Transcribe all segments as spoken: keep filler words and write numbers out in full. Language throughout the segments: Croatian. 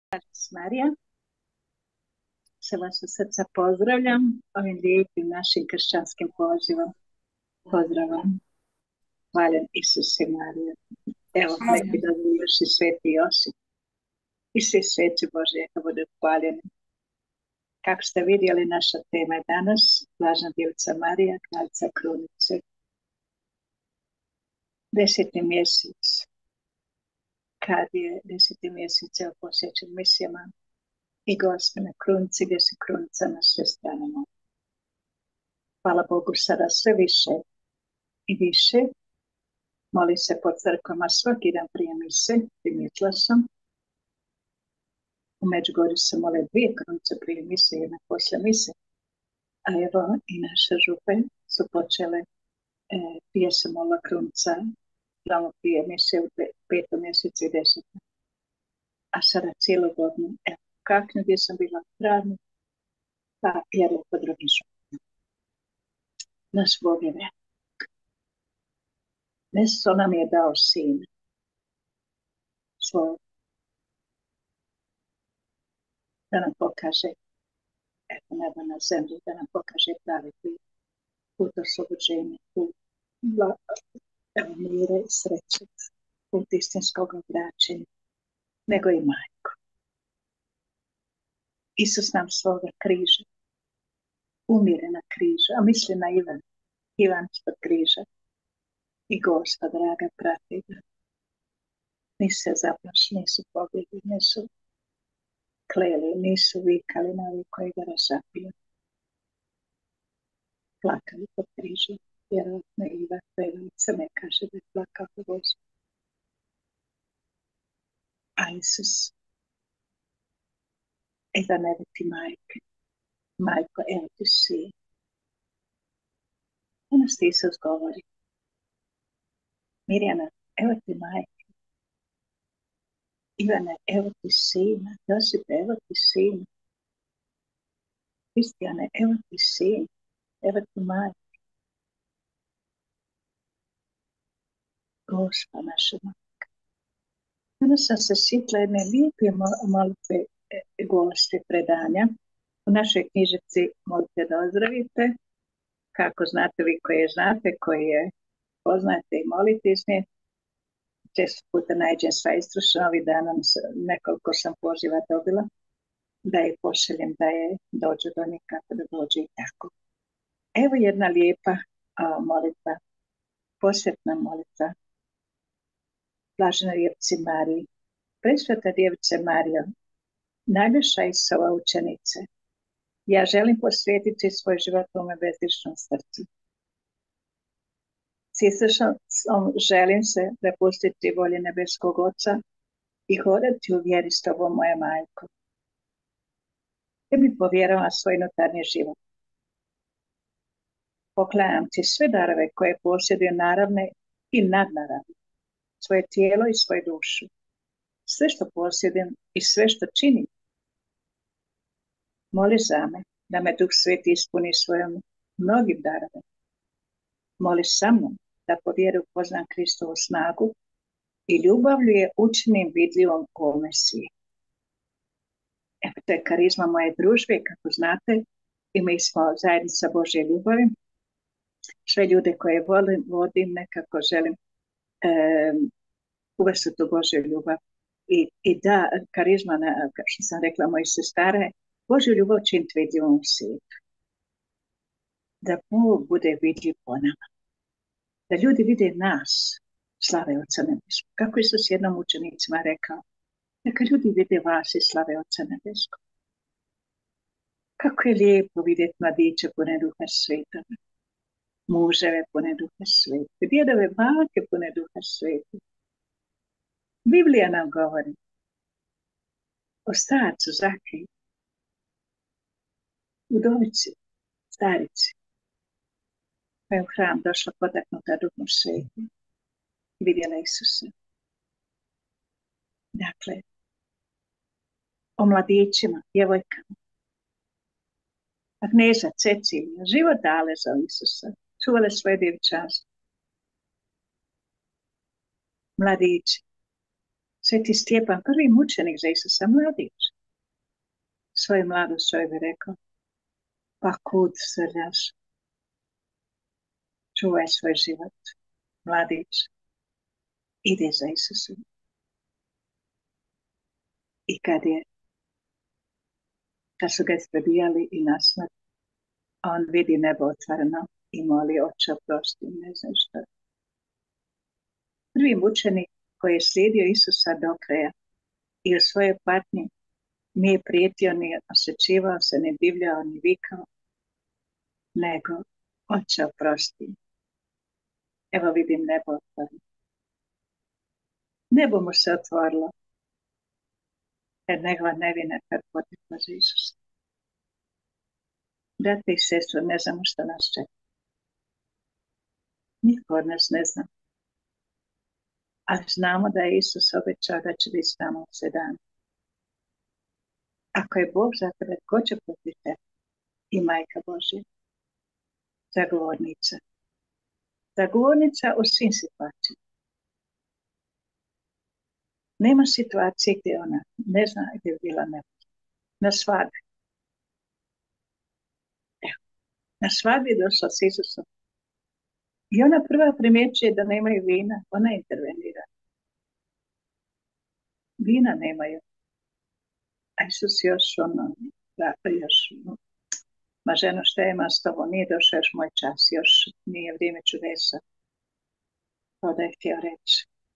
Marija, se vas od srca pozdravljam ovim lijepim našim kršćanskim pozivom. Pozdravam. Hvaljen Isus i Marija. Evo, neki da još i sveti Josip. I svi sveti Bože, neka budu hvaljeni. Kako ste vidjeli, naša tema je danas Blažena Djevica Marija, kraljica krunice. Deseti mjesec. Kad je deseti mjesec evo posjećen misijama i Gospel na krunici, gdje se krunica na sve strane mora. Hvala Bogu, sada sve više i više. Moli se po crkvama svaki dan prije mise, primijetila sam. U Međugorju se mole dvije krunice prije mise, jedna poslije mise. A evo i naše župe su počele, e, prije se molila krunica, tamo prije mise u petom mjesecu i desetom. A sada cijelu godinu, evo, kaknu gdje sam bila u travnju, pa jer je po drugim župama. Naš Bog je velik. Nešto nam je dao sin svoj, da nam pokaže, eto, nebo na zemlji, da nam pokaže pravi put oslobođenja, put evo, mire i sreće, put istinskog obraćenja, nego i majko. Isus nam svoga križa umire na križu, a misli na Ivan, Ivan ispod križa. I Gospa, draga, prati ga. Nisu se zaplašili, nisu pobjegli, nisu kleli, nisu vikali na ovi koji ga razapiju. Plakali pod križu, vjerojatno Ivan, Ivanica ne kaže da je plakao po Gospu. A Isus, Ivan, evo ti majke, majko, evo ti sin. Danas ti Isus govori. Mirjana, evo ti majke. Ivane, evo ti sina. Josipe, evo ti sina. Kristijane, evo ti sin. Evo ti majke. Gospa naša majka. Danas sam se sjetila jedne lijepe molitve goste predanja. U našoj knjižici molite da ozdravite. Kako znate vi koje znate, koji je poznate i molite iz nje. Često puta nađem sva istrušena, ovih dana nekoliko sam poziva dobila, da je pošaljem, da je dođu do njih, kako da dođe i tako. Evo jedna lijepa a, molitva, posvetna molitva Blaženoj Djevici Mariji. Presveta Djevice Marijo, najljepša Isova učenice, ja želim posvetiti svoj život ovome bezgrešnom srcu. Srcom želim se prepustiti volje nebeskog Oca i hodati u vjeri s tobom, moja majko. Te mi povjerava svoj unutarnji život. Poklanjam ti sve darove koje posjeduju naravne i nadnaravne, svoje tijelo i svoju dušu, sve što posjedujem i sve što činim. Moli za me da me Duh Sveti ispuni svojom mnogim darovima. Moli sa mnom da po vjeri upoznam Kristovu snagu i ljubavlju je učinim vidljivom u ovome svijetu. Evo, to je karizma moje družbe, kako znate, i mi smo zajednica Božje ljubavi. Sve ljude koje volim, vodim, nekako želim um, uvesti tu Božju ljubav. I, i da, karizma, na, kao što sam rekla, moji sestara, Božju ljubav činiti vidljivom u svijetu. Da Bog bude vidljiv po nama. Da ljudi vide nas, slave Oca nebeskog. Kako Isus jednom učenicima rekao, neka ljudi vide vas i slave Oca nebeskog. Kako je lijepo vidjeti mladiće pune Duha Svetoga, muževe pune Duha Svetoga, djedove, bake pune Duha Svetoga. Biblija nam govori o starcu Zakeju, udovici, starici, pa je u hram došla potaknuta Duhom Svetim i vidjela Isusa. Dakle, o mladićima, djevojkama, Agneza, Cecilija, život dale za Isusa, čuvale svoje djevčanstvo. Mladići, Sveti Stjepan, prvi mučenik za Isusa, mladić. Svoju mladost čovjek bi rekao, pa kud srljaš, čuvaj svoj život, mladić, ide za Isusom. I kad je, kad su ga prebijali i na smrt, on vidi nebo otvoreno i moli, Oče, oprosti, ne znam što. Prvi mučenik koji je slijedio Isusa do kraja i u svojoj patnji nije prijetio, ni osjećivao se, ni divljao, ni vikao, nego, Oče, oprosti. Evo vidim nebo otvoreno. Nebo mu se otvorilo, jer njegova nevina kad potekla za Isusa. Brate i sestro, ne znamo što nas čeka. Nitko od nas ne zna. Ali znamo da je Isus obećao da će biti s nama u sedam. Ako je Bog za tebe, ko će protiv tebe? I Majka Božja. Zagovornica. Zagovornica u svim situacijama. Nema situacije gdje ona ne zna gdje je bila nepoznata. Na svadbi. Evo, na svadbi je došla s Isusom. I ona prva primjećuje da nemaju vina, ona intervenira. Vina nemaju. A Isus još ono, da, još, ma ženo, šta ima s tobom, nije došao još moj čas, još nije vrijeme čudesa. To da je htio reći.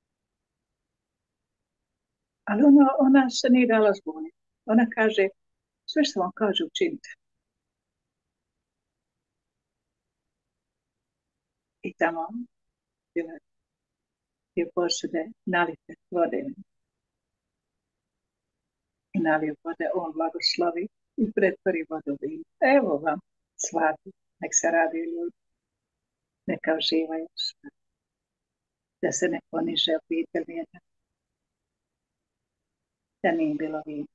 Ali ona, ona se nije dala zbuniti. Ona kaže, sve što vam kaže učinite. I tamo je posude nalite vode. I nalije vode, on blagoslovi i pretvori vodu u vino. Evo vam svadbi, nek se radi ljudi, neka uživaju sve. Da se ne poniže obitelj jedna. Da nije bilo vina.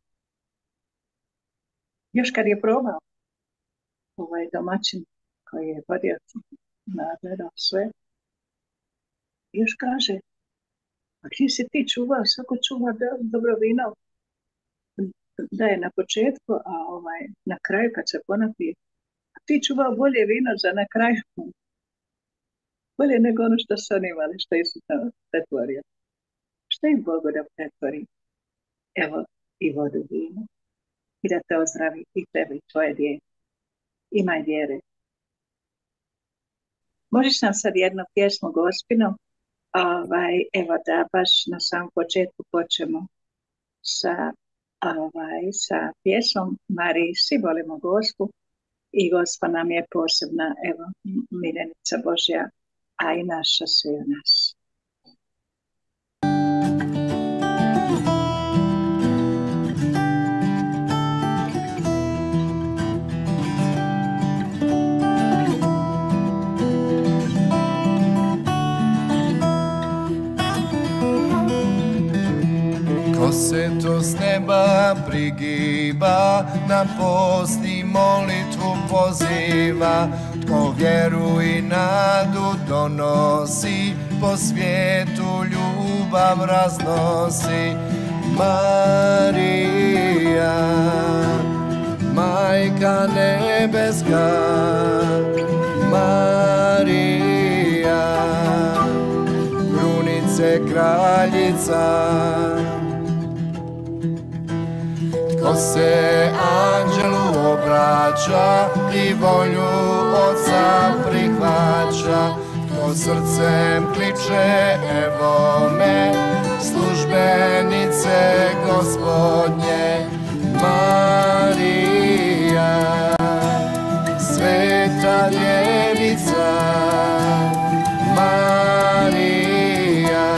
Još kad je probao, ovaj domaćin koji je vodio nadgledao sve, još kaže, a gdje si ti čuvao, svako čuva dobro vino, da je na početku, a ovaj, na kraju kad se ponapije, a ti čuvao bolje vino za na kraju, bolje nego ono što su oni imali, što je Isus pretvorio. Što im Bogu da pretvori? Evo i vodu vino. I da te ozdravi i tebe i tvoje dijete. Imaj vjere. Možeš nam sad jednu pjesmu gospinu, ovaj, evo da baš na samom početku počnemo sa, ovaj, sa pjesmom Mariji, svi volimo Gospu i Gospa nam je posebna, evo, miljenica Božja, a i naša svi u nas. Ko se to s neba prigiba, na post i molitvu poziva, tko vjeru i nadu donosi, po svijetu ljubav raznosi. Marija, Majka nebeska, Marija, krunice kraljica. Tko se anđelu obraća i volju Oca prihvaća, tko srcem kliče evo me, službenice Gospodnje. Marija, sveta djevica, Marija,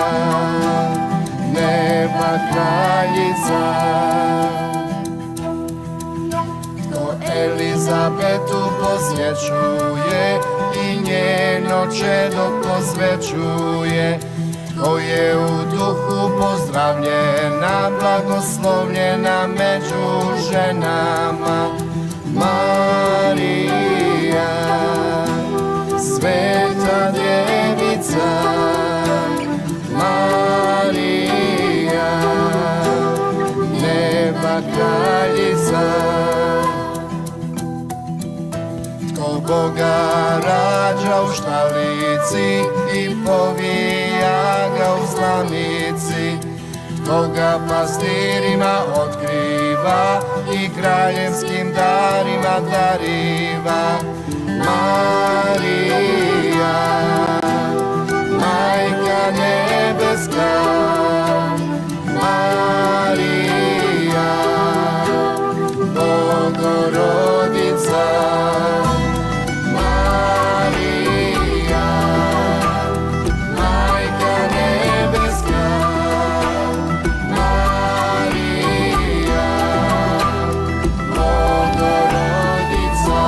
neba kraljica. Elizabetu posjećuje i njeno čedo posvećuje, tko je u duhu pozdravljena, blagoslovljena među ženama. Marija, sveta djevica, Marija, Boga rađa u štalici i povija ga u slamici. Koga pastirima otkriva i kraljevskim darima dariva. Marija, Majka nebeska, Marija, Bogorodica, Marija, Majka nebeska, Marija, Bogorodica.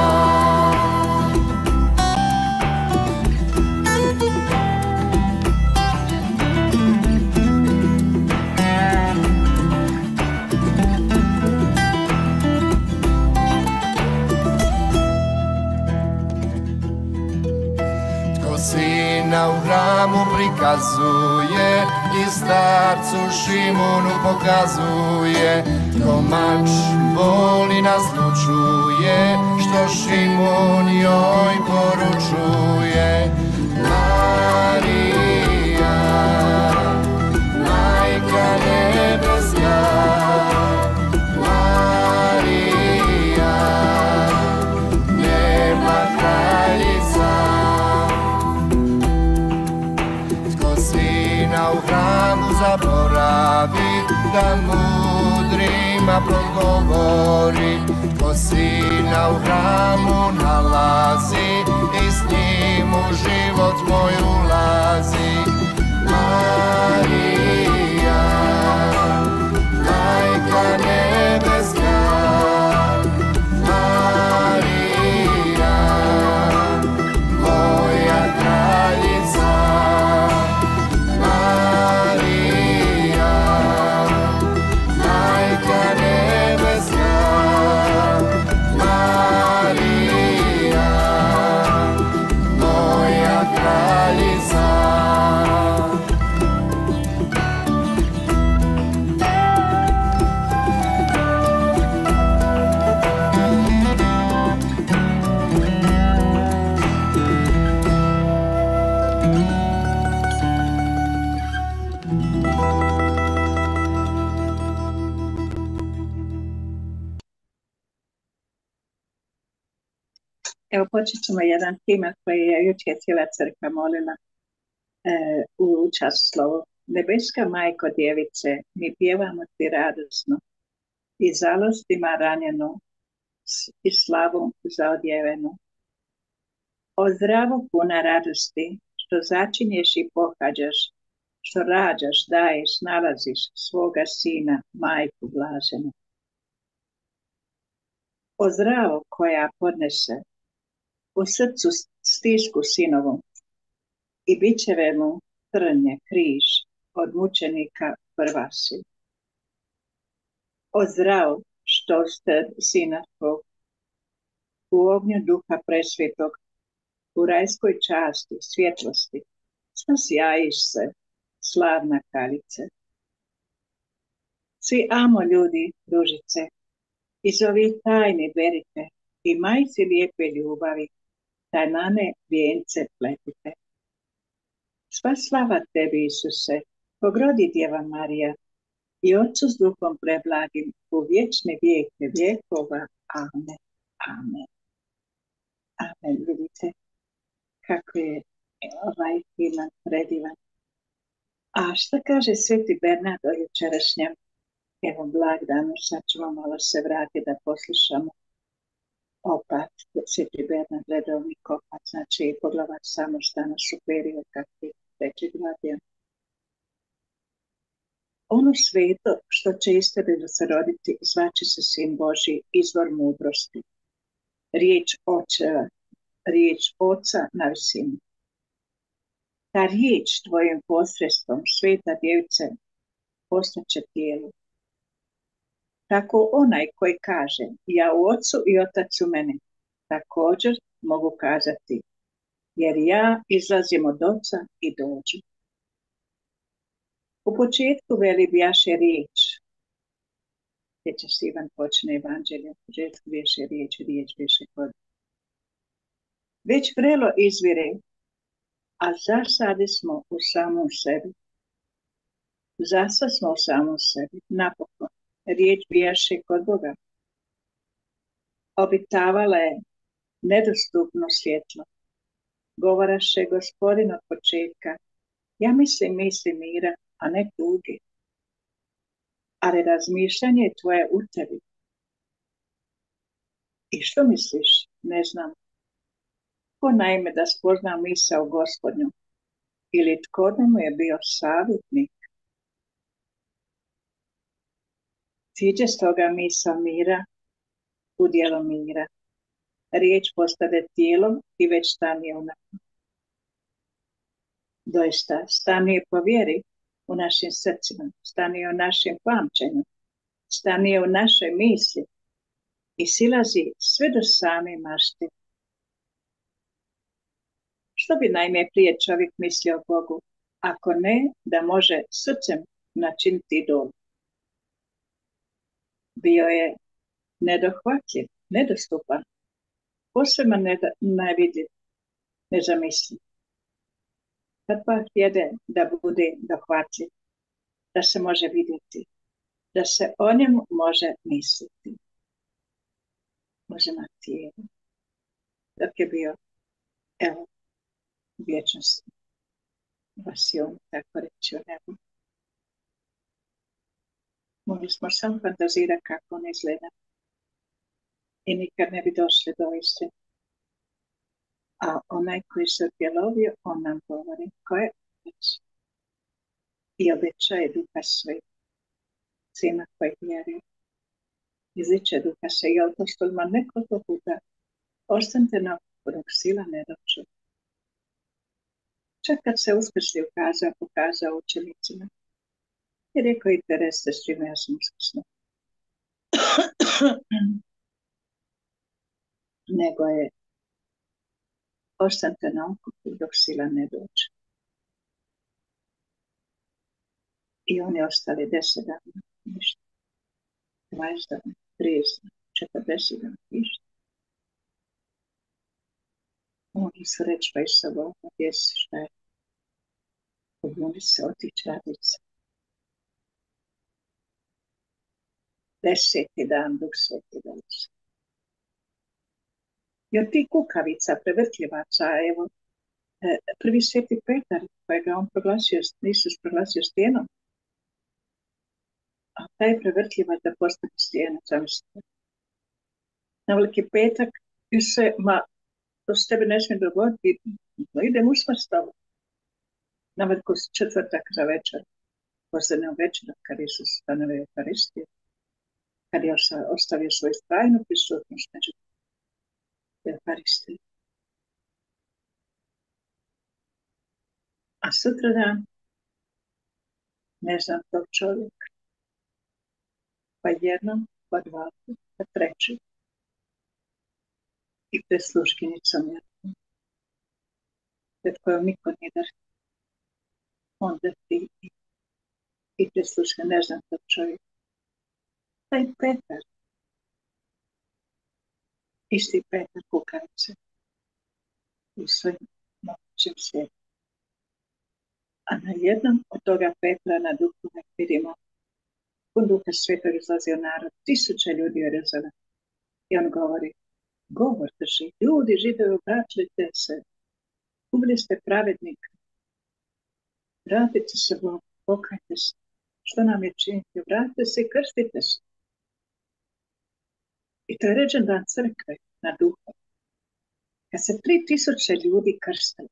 Sina u hramu prikazuje i starcu Šimunu pokazuje. Ko mač boli naslučuje, što Šimun joj poručuje. Marija, Majka nebeska, Marija, nema kraljica. Sina u hramu zaboravi, da mudrima progovori. Ko sina u hramu nalazi i s njim u život moj ulazi. Marija, Majka nebeska, Marija, moja kraljica. Marija, Majka nebeska, Marija, moja kraljica. Evo počet ćemo jedan himn koji je jučer cijela crkva molila e, u časlovu. Nebeska majko djevice, mi pjevamo ti radosno i žalostima ranjenu i slavom zaodjevenu. O zdravo puna radosti, što začinješ i pohađaš, što rađaš, daješ, nalaziš svoga sina, majku blaženu. O zdravo koja podnese u srcu stisku sinovom i bićeve mu trnje križ od mučenika prva si. O zdravo što ste sina svog u ognju duha presvetog, u rajskoj časti, svjetlosti, sjajiš se, slavna kraljice. Svi amo ljudi, družice, iz ovih tajni berite i majci lijepe ljubavi, tajnane vijence pletite. Sva slava tebi, Isuse, pogrodi Djeva Marija i Otcu s Duhom preblagim u vječne vijeke vjekova. Amen. Amen. Amen. Vidite kako je ovaj himn predivan. A šta kaže Sveti Bernard o jučerašnjem evo blagdanu? Sad ćemo malo se vratiti da poslušamo opat, Sveti Bernard, redovni opat, znači poglavač samostana superior, kakvi reći gladio. Ono sveto što će iz tebe da se roditi, zvaće se Sin Božji, izvor mudrosti. Riječ očeva, riječ oca na visini. Ta riječ tvojim posredstvom, sveta djevice, postaće tijelo. Tako onaj koji kaže, ja u ocu i otac u mene, također mogu kazati, jer ja izlazim od oca i dođu. U početku veli bjaše riječ. Sjećaš se, Ivan počne evanđelje, u početku bjaše riječ, riječ bjaše kod Već vrelo izvire, a zasadi smo u samom sebi. Zasad smo u samom sebi, napokon. Riječ bijaše kod Boga. Obitavala je nedostupno svjetlo. Govaraše Gospodin od početka. Ja mislim misli mira, a ne tuge. Ali razmišljanje je tvoje u tebi. I što misliš? Ne znam. Ko naime da spozna misao Gospodnju? Ili tko da mu je bio savjetnik? Siđe stoga misao mira u dijelo mira. Riječ postade tijelom i već stanuje u nama. Doista, stanuje po vjeri u našim srcima, stanuje u našem pamćenju, stanuje u našoj misli i silazi sve do same mašte. Što bi naime prije čovjek mislio o Bogu, ako ne da može srcem načiniti idol? Bio je nedohvatljiv, nedostupan, posebno nevidljiv, nezamisliv. Kad pa htjede da bude dohvatljiv, da se može vidjeti, da se o njemu može misliti. Može na tijelu. Dok je bio, evo, vječnosti. Vasioni, tako reći, u nebu. Mogli smo samo fantazirati kako on izgleda. I nikad ne bi došli do istine. A onaj koji se odjelovio, on nam govori ko je Otac. I obećaje Duha Sveti, Sina koji vjeruje. Izliče Duha se i apostolima nekoliko puta. Ostanite na dok sila ne dođe. Čak kad se uskrsli ukazao, pokazao učenicima. I rekao i Tereste s čime ja sam uskrsnuo. Nego je ostanite na okupu dok sila ne dođe. I oni ostali deset dana, ništa. dvadeset dana, trideset, četrdeset dana, ništa. Oni su reći pa i sobom, gdje si, šta je? Pobuni se, otići raditi se. Deseti dan, Duh Sveti dolazi. I od tih kukavica, prevrtljivaca, evo, prvi sveti Petar, kojega on proglasio, Isus proglasio stijenom, a taj prevrtljivac da postane stijena, zamislite. Na veliki petak, i se, ma, to se tebe ne smije dogoditi, no idem u smrt s tobom. Na veliku četvrtak za večer, posljednjom večerom, kad Isus stanove Euharistiju, kad je ostavio svoju trajnu prisutnost među Euharistiju. A sutradan, ne znam tog čovjeka, pa jednom, pa dva, pa treći. I pred sluškinicom jednom, pred kojom niko nije drži. Onda ti i pred sluškinicom, ne znam tog čovjeka. Taj Petar, isti Petar kukavice u svojim mogućim svijetu. A na jednom od toga Petra na duhu ne vidimo pun Duha Svetog izlazio narod, tisuće ljudi u Jeruzalemu. I on govori, govor drži, ljudi, Židovi, obratite se, ubili ste pravednika, vratite se Bogu, pokajte se, što nam je činiti, vratite se i krstite se. I to je ređen dan crkve na duhu. Kad se tri tisuće ljudi krstili,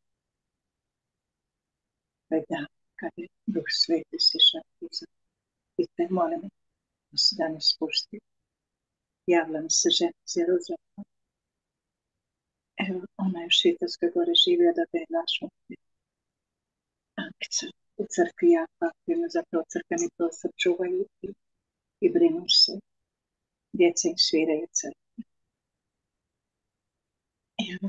to je dan kad je Duh Sveti sišao iza. I te molim da se danas spusti. Javila mi se žena iz Jeruzalema. Evo, ona je u Švicarskoj gore živio da bi je našla. Ankica u crkvi jako aktivno, zapravo crkveni prostor čuvaju i, i brinu se. Djeca im sviraju crkvi. Evo,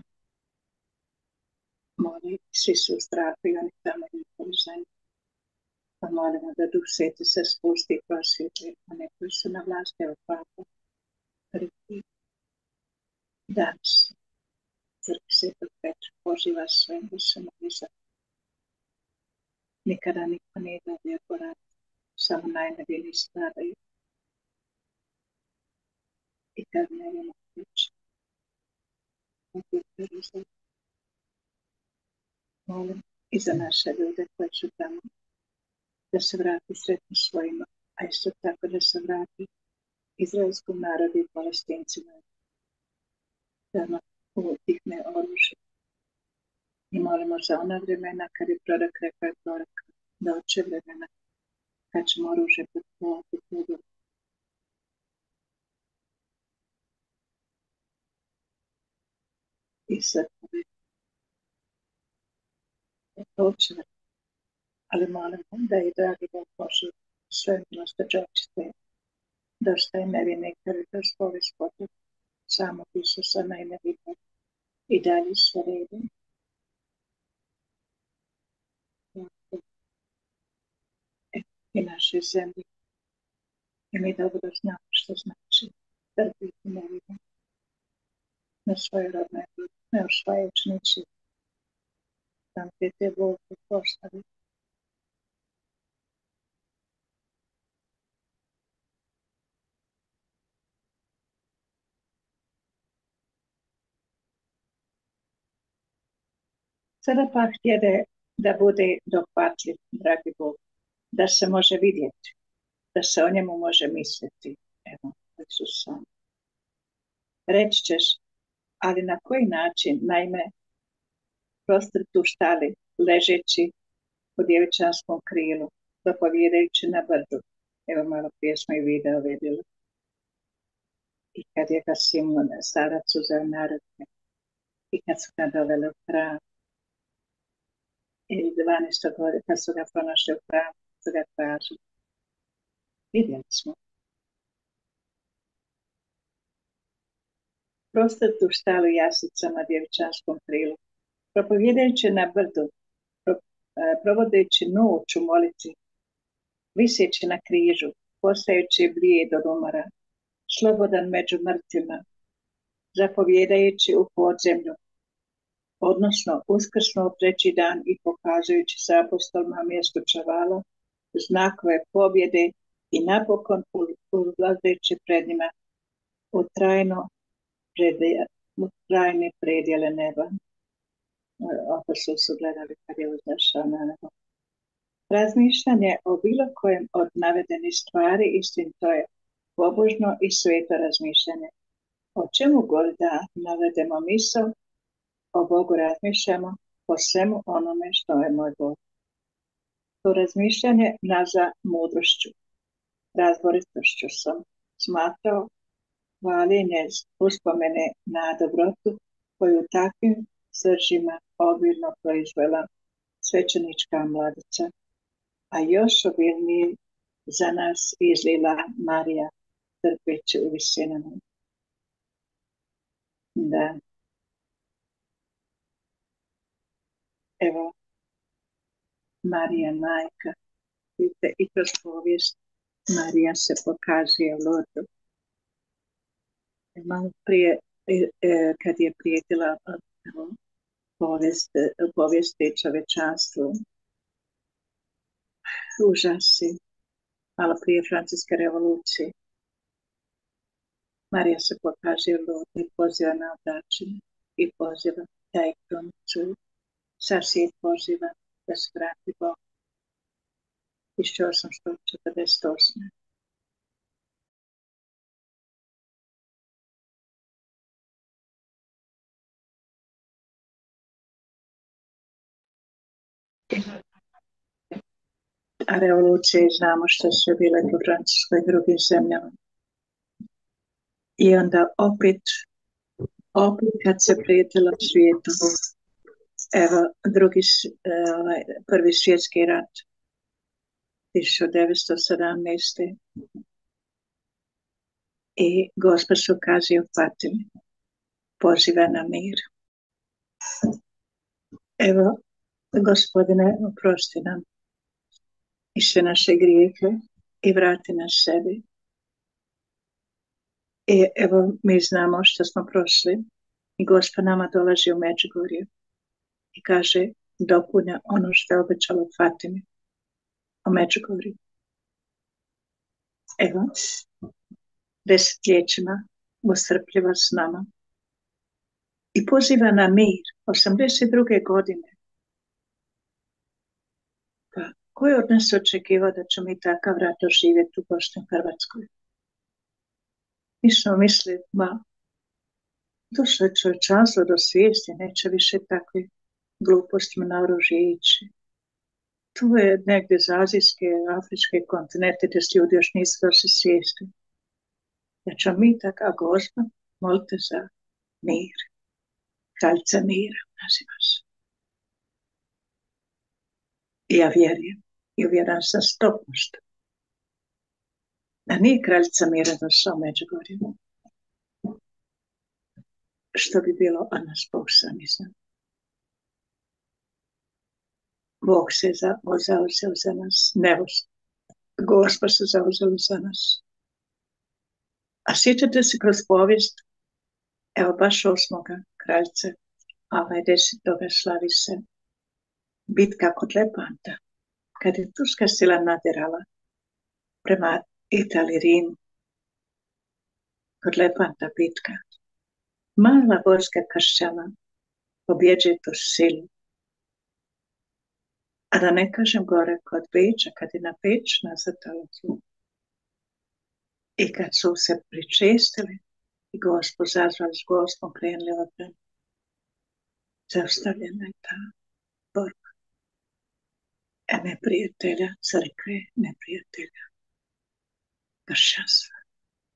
molim, svi su u strahu i oni tamo njihovi ženi. Pa molimo da Duh Sveti se spusti i prosvjetli one koji su na vlasti, evo Papa, prvi danas. crkvi Svetog Petra poziva sve da se moli za. Nikada niko nije dobio poraz, samo najneviniji stradaju. I kad nevino ključ, molim i za naše ljude koji su tamo, da se vrati sretno svojima, a isto tako da se vrati izraelskom narodu i Palestincima, da nam utihne oružje. I molimo za ona vremena kad je prorok rekao je prorok, da oče vremena kad ćemo oružje potpunovati tudu. I sad je to oče vremena. Ali molimo da i dragi Bog Bože sve milosti očiste, da ostaje nevine krvi kroz povijest potrebno samog Isusa najnevidnog i dalje sve redom. I naše zemlje. I mi dobro znamo što znači trpiti nevidno na svoje rodne ljudi, ne osvajajući ničim tam gdje te Bog postavi. Sada pa htjede da bude dohvatljiv, dragi Bog, da se može vidjeti, da se o njemu može misliti. Evo, Isus sam. Reći ćeš, ali na koji način, naime, prostrtu štali, ležeći u djevičanskom krilu, propovjedajući na brdu. Evo, malo prije smo i video vidjeli. I kad je ga Simon, starac, uzeo narodne, i kad su ga doveli u hram, i dvanaestog godine, kad su ga pronašli u hram, su ga tražili. Vidjeli smo. Prostrtu štalu jasicama djevičanskom krilu, propovjedajući na brdu, pro, provodeći noć u molitvi, viseći na križu, postajući blijed od umora, slobodan među mrtvima, zapovjedajući u podzemlju, odnosno uskrsnuo treći dan i pokazujući sa apostolima mjestu čavala, znakove pobjede i napokon ulazeći pred njima u trajno predje, u trajne predjele neba. Apostoli su gledali kad je uzašao na nebo. Razmišljanje o bilo kojem od navedenih stvari istinito je pobožno i sveto razmišljanje. O čemu god da navedemo misao, o Bogu razmišljamo po svemu onome što je moj Bog. To razmišljanje nazva mudrošću, razboritošću sam smatrao hvaljenje uspomene na dobrotu koju takvim sržima obilno proizvela svećenička mladica, a još obilnije za nas izlila Marija, trpeći u visinama. Da. Evo, Marija majka, vidite, i kroz povijest Marija se pokazuje u Lordu. Malo prije, kad je prijetila povijest, povijesti čovečanstvu, užasi, malo prije Francuske revolucije, Marija se pokazuje u Lordu i poziva na obraćanje i poziva da ih promičuju. Sasvijed poziva da se vrati Bog. tisuća osamsto četrdeset osme. A revolucije znamo što su bile po Francuskoj i drugim zemljama. I onda opet, opet kad se prijetilo svijetu, evo drugi, ovaj, prvi svjetski rat, tisuća devetsto sedamnaeste. I Gospod se ukazuje u Fatimi, poziva na mir. Evo, Gospodine, oprosti nam i sve naše grijehe i vrati nas sebi. I evo, mi znamo što smo prošli I Gospod nama dolazi u Međugorje i kaže, dopunja ono što je obećalo Fatimi o Međugorju. Evo, desetljećima ustrpljiva s nama i poziva na mir. osamdeset druge godine. Pa, ko je od nas očekivao da ćemo mi takav rat doživjeti u Bosni i Hrvatskoj? Mi smo mislili, ma, došlo je čovječanstvo do svijesti, neće više takve glupostima na oružje ići. Tu je negdje za azijske, afričke kontinente gdje ljudi još nisu došli svijesti. Da ćemo mi tako, a Gospod, molite za mir. Kraljica mira, naziva se. I ja vjerujem, i uvjeram sam sto posto. Da nije kraljica mira došla u Međugorje. Što bi bilo, a nas Bog sami zna. Bog se za, zauzeo za nas, nebo. Gospod se zauzeo za nas. A sjećate se kroz povijest, evo baš osmoga kraljice, ovaj desetoga slavi se bitka kod Lepanta, kad je turska sila nadirala prema Italiji, Rimu, kod Lepanta bitka. Mala vojska kršćana pobjeđuje tu silu. A da ne kažem gore kod Beča, kad je na Beč nazrtalo zlo. I kad su se pričestili i Gospod zazvali s Gospom, krenuli odbranu. Zaustavljena je ta borba. A neprijatelja crkve, neprijatelja kršćanstva.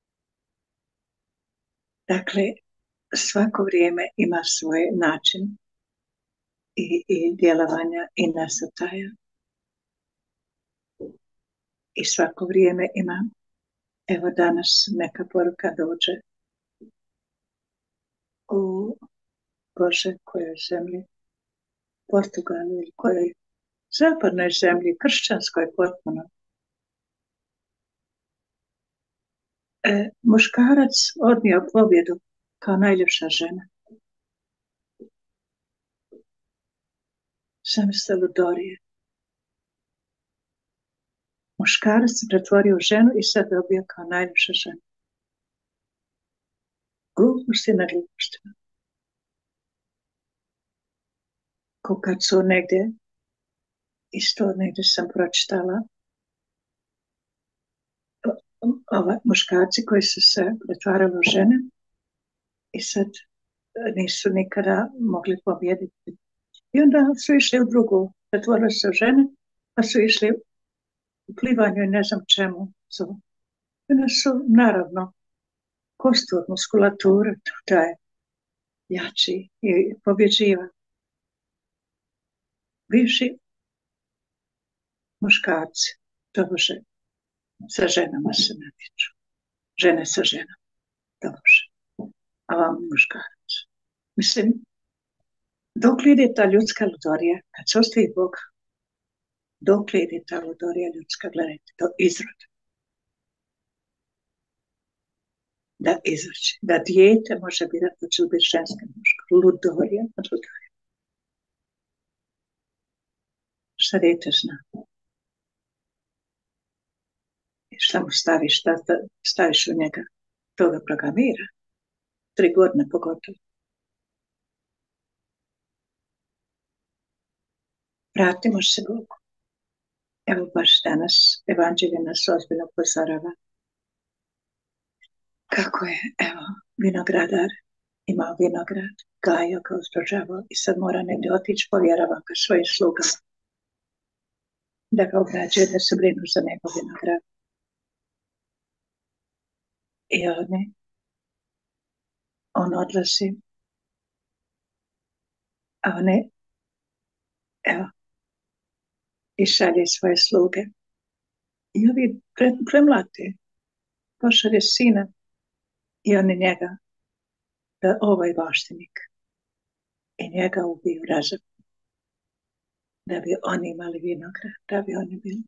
Dakle, svako vrijeme ima svoj način i, i djelovanja i nasrtaja. I svako vrijeme ima, evo danas neka poruka dođe u Bože kojoj zemlji, Portugalu ili kojoj zapadnoj zemlji, kršćanskoj potpuno. E, muškarac odnio pobjedu kao najljepša žena. Zamislite ludorije. Muškarac se pretvorio u ženu i sad dobio kao najljepša žena. Gluposti na glupostima. Ko kad su negdje, isto negdje sam pročitala, ova, muškarci koji su se pretvarali u žene i sad nisu nikada mogli pobjediti. I onda su išli u drugu, pretvorili se u žene, pa su išli u plivanju i ne znam čemu. I onda su, naravno, kostur, muskulatura, to je jači i pobjeđiva. Bivši muškarci, tobože, sa ženama se natječu. Žene sa ženama, tobože. A vam muškarac. Mislim, dok li ide ta ljudska ludorija, kad se ostavi Boga, dok li ide ta ludorija ljudska, gledajte, do izroda. Da izvrći, da dijete može birati, da će biti ženska muška. Ludorija, ludorija. Šta dijete zna? I šta mu staviš, šta staviš u njega? To ga programira. Tri godine pogotovo. Vratimo se Bogu. Evo baš danas evanđelje nas ozbiljno upozorava. Kako je, evo, vinogradar imao vinograd, gajio ga, uzdržavao i sad mora negdje otići, povjerava ga svojim slugama. Da ga obrađuje, da se brinu za njegov vinograd. I oni, on odlazi, a oni, evo, i šalje svoje sluge. I ovi pre, premlati, pošalje sina i oni njega, da ovaj vaštenik, i njega ubiju razom. Da bi oni imali vinograd, da bi oni bili,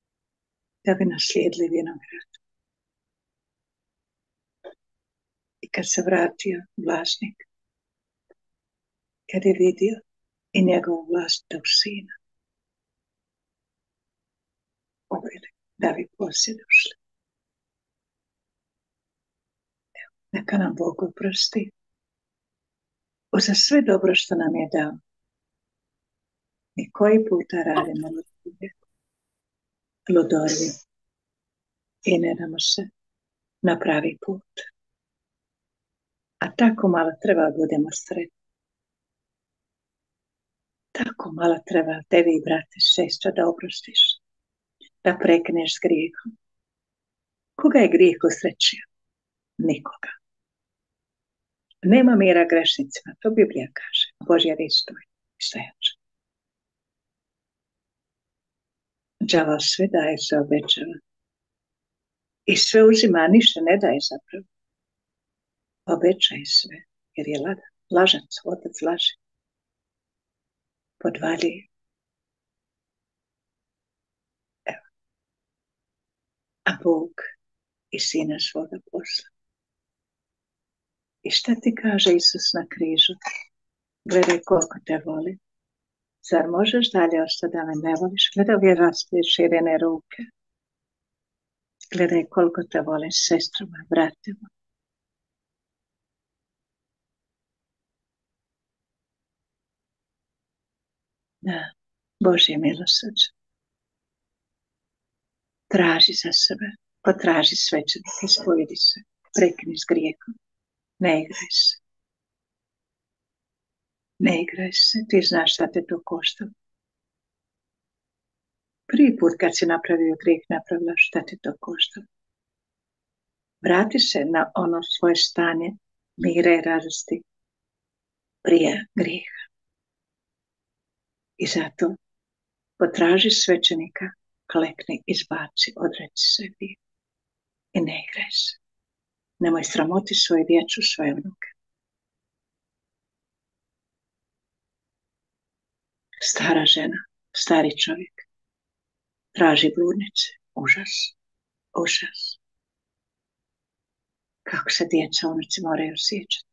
da bi naslijedili vinograd. I kad se vratio vlasnik, kad je vidio i njegovog vlastitog sina, ubili da bi posjed ušli. Neka nam Bog oprosti za sve dobro što nam je dao. I koji puta radimo ludorije i ne damo se na pravi put. A tako malo treba da budemo sretni. Tako malo treba tebi, brate, sestra, da oprostiš, da prekineš s grijehom. Koga je grijeh usrećio? Nikoga. Nema mira grešnicima, to Biblija kaže. Božja riječ stoji i stojače. Đavo sve daje, se obećava. I sve uzima, a ništa ne daje zapravo. Obećaj sve, jer je lagan. Lažac, otac laže. Podvaljuje. Evo. A Bog i sina svoga posla. I šta ti kaže Isus na križu? Gledaj koliko te volim. Zar možeš dalje ostati da me ne voliš? Gledaj ove raspriješirene ruke. Gledaj koliko te volim s sestrama, bratima. Da, Božje milosrđe. Traži za sebe, potraži svećenike, ispovjedi se, prekini s grijehom. Ne igraj se. Ne igraj se, ti znaš šta te to košta. Prvi put kad si napravio grijeh, napravila šta te to košta. Vrati se na ono svoje stanje mira i radosti prije grijeha. I zato potraži svećenika, klekni, izbaci, odreci se grijeh. I ne igraj se. Nemoj sramoti svoju djecu, svoje unuke. Stara žena, stari čovjek, traži bludnice. Užas, užas. Kako se djeca, unuci moraju osjećati.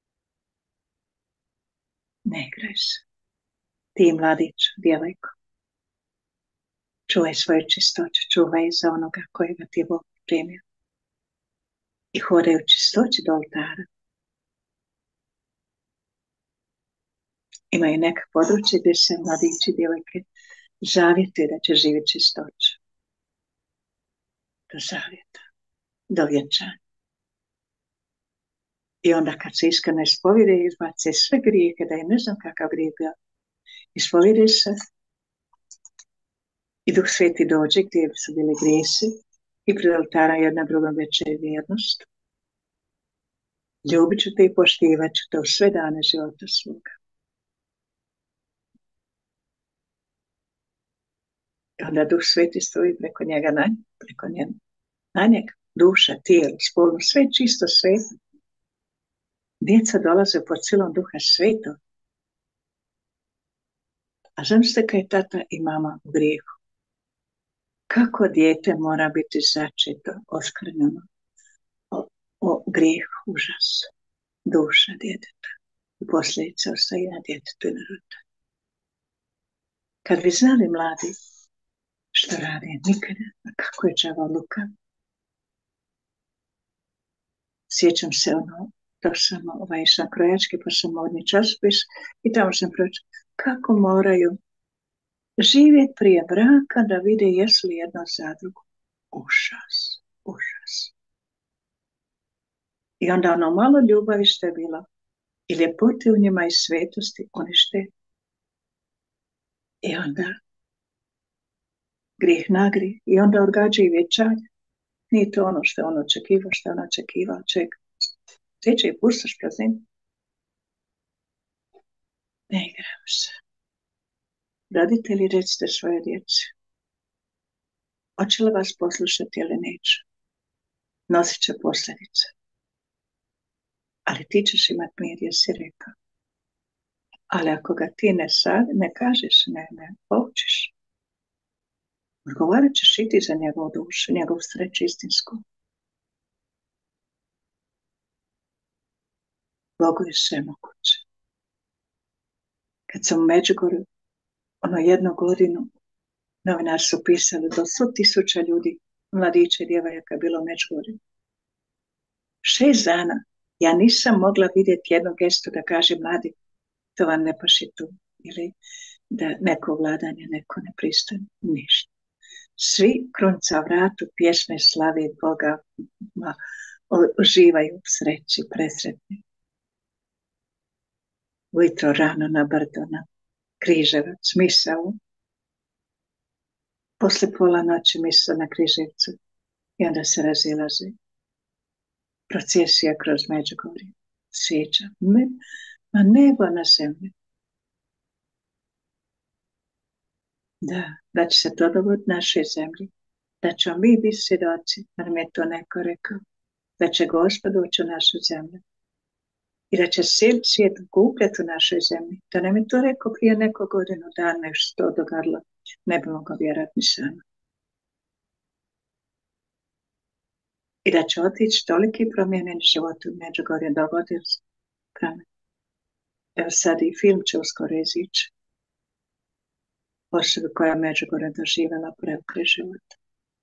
Ne igraj se. Ti mladić, djevojko, čuvaj svoju čistoću, čuvaj za onoga kojega ti je Bog primio. I hodaj u čistoći do oltara. Imaju neka područja gdje se mladići i djevojke zavjetuju da će živjeti čistoću. Do zavjeta, do vjenčanja. I onda kad se iskreno ispovjede i izbace sve grijehe, da je ne znam kakav grijeh bio, ispovjede se i Duh Sveti dođe gdje su bili grijesi i pred oltarom jedna drugom veće vjernost. Ljubit ću te i poštivat ću te u sve dane života svoga. I onda Duh Sveti stoji preko njega, na, preko njega, na njega, duša, tijelo, spolno, sve čisto, sve. Djeca dolaze pod silom Duha Svetog. A zamislite kad je tata i mama u grijehu. Kako dijete mora biti začeto, oskvrnjeno o, o grijehu, užas, duša djeteta. I posljedice ostaje na djetetu i na rodu. Kad bi znali mladi što radi nikada, a kako je đavo lukav. Sjećam se ono, to sam ovaj, išla krojački, pa sam modni časopis i tamo sam pročila kako moraju živjeti prije braka da vide jesu li jedno za drugo. Užas, užas. I onda ono malo ljubavi što je bilo i ljepote u njima i svetosti unište. I onda grijeh nagri i onda odgađa i vječanje. Nije to ono što je on očekivao, što je on očekivao, čeka. Sjeća i pustaš prazninu. Ne igramo se. Roditelji, recite svoje djeci. Hoće li vas poslušati ili neće? Nosit će posljedice. Ali ti ćeš imat mir, jesi rekao. Ali ako ga ti ne, sad, ne kažeš, ne, ne, poučiš. Odgovarat ćeš i ti za njegovu dušu, njegovu sreću istinsku. Bogu je sve moguće. Kad sam u Međugorju, ono jednu godinu, novinar su pisali do sto tisuća ljudi, mladića i djevojaka bilo u Međugorju. Šest dana ja nisam mogla vidjeti jednu gestu da kaže mladi, to vam ne paši tu, ili da neko vladanje, neko nepristojno, ništa. Svi krunca vratu, pjesme slave Boga, ma, uživaju u sreći, presretni. Ujutro rano na brdo, na Križevac, misao. Posle pola noći misao na Križevcu i onda se razilaze. Procesija kroz Međugorje, svijeća, me, ma nebo na zemlji. Da, da će se to dogoditi našoj zemlji, da ćemo mi biti svjedoci, da nam je to neko rekao, da će Gospod ući u našu zemlju i da će cijeli svijet okupljati u našoj zemlji. Da nam je to rekao prije neko godinu dana, još se to dogodilo, ne bi mogao vjerati ni sama. I da će otići toliki promjenen život u Međugorju, dogodio se. Evo sad i film će uskoro izići. Osoba koja je Međugorje doživjela preokret života.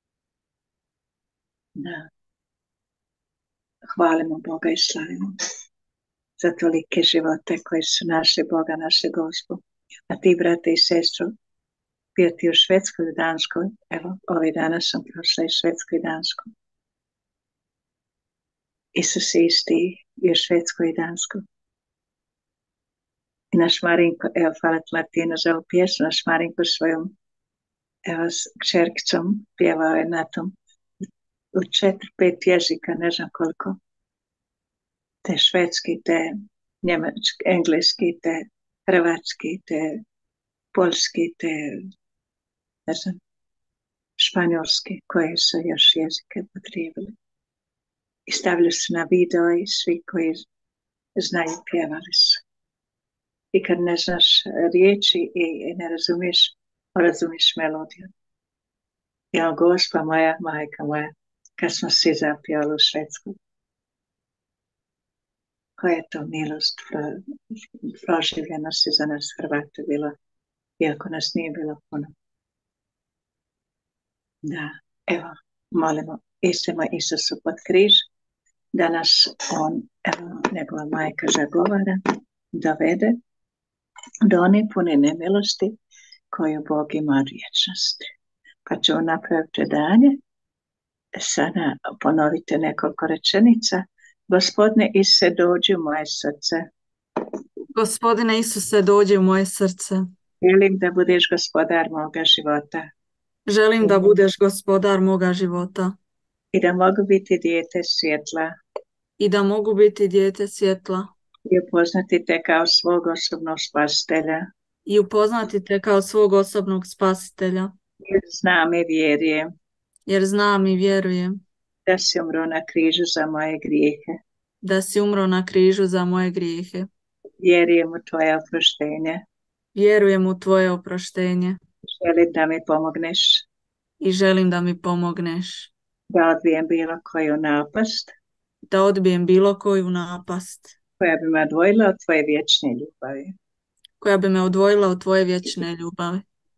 Da. Hvalimo Boga i slavimo za tolike živote koji su našli Boga, naše Gospu. A ti, brate i sestro, bio ti u Švedskoj i Danskoj. Evo, ovih dana sam prošla i Švedskoj i Danskoj. Isus je isti i u Švedskoj i Danskoj. I naš Marinko, evo, hvala ti Martina za ovu pjesmu, naš Marinko svojom, evo, s kćerkicom pjevao je na tom u četiri, pet jezika, ne znam koliko. Te švedski, te njemački, engleski, te hrvatski, te polski, te, ne znam, španjolski, koje su još jezike potrebili. I stavili su na video i svi koji znaju pjevali su. I kad ne znaš riječi i, i ne razumiješ, razumiješ melodiju. Ja, Gospa moja, majka moja, kad smo svi zapjevali u Švedskoj. Koja je to milost, proživljenost za nas Hrvate bila, iako nas nije bilo puno. Da, evo, molimo, istimo Isusu pod križ, da nas on, evo, njegova majka zagovara, dovede do one pune nemilosti koju Bog ima od vječnosti. Pa ću napraviti predanje, sada ponovite nekoliko rečenica. Gospodine Isuse, dođi u moje srce. Gospodine Isuse, dođi u moje srce. Želim da budeš gospodar moga života. Želim da budeš gospodar moga života. I da mogu biti dijete svjetla. I da mogu biti dijete svjetla. I upoznati te kao svog osobnog spasitelja. I upoznati te kao svog osobnog spasitelja. Jer znam i vjerujem. Jer znam i vjerujem. Da si umro na križu za moje grijehe. Da si umro na križu za moje grijehe. Vjerujem u tvoje oproštenje. Vjerujem u tvoje oproštenje. Želim da mi pomogneš. I želim da mi pomogneš. Da odbijem bilo koju napast. Da odbijem bilo koju napast. Koja bi me odvojila od tvoje vječne ljubavi. Koja bi me odvojila od tvoje vječne ljubavi.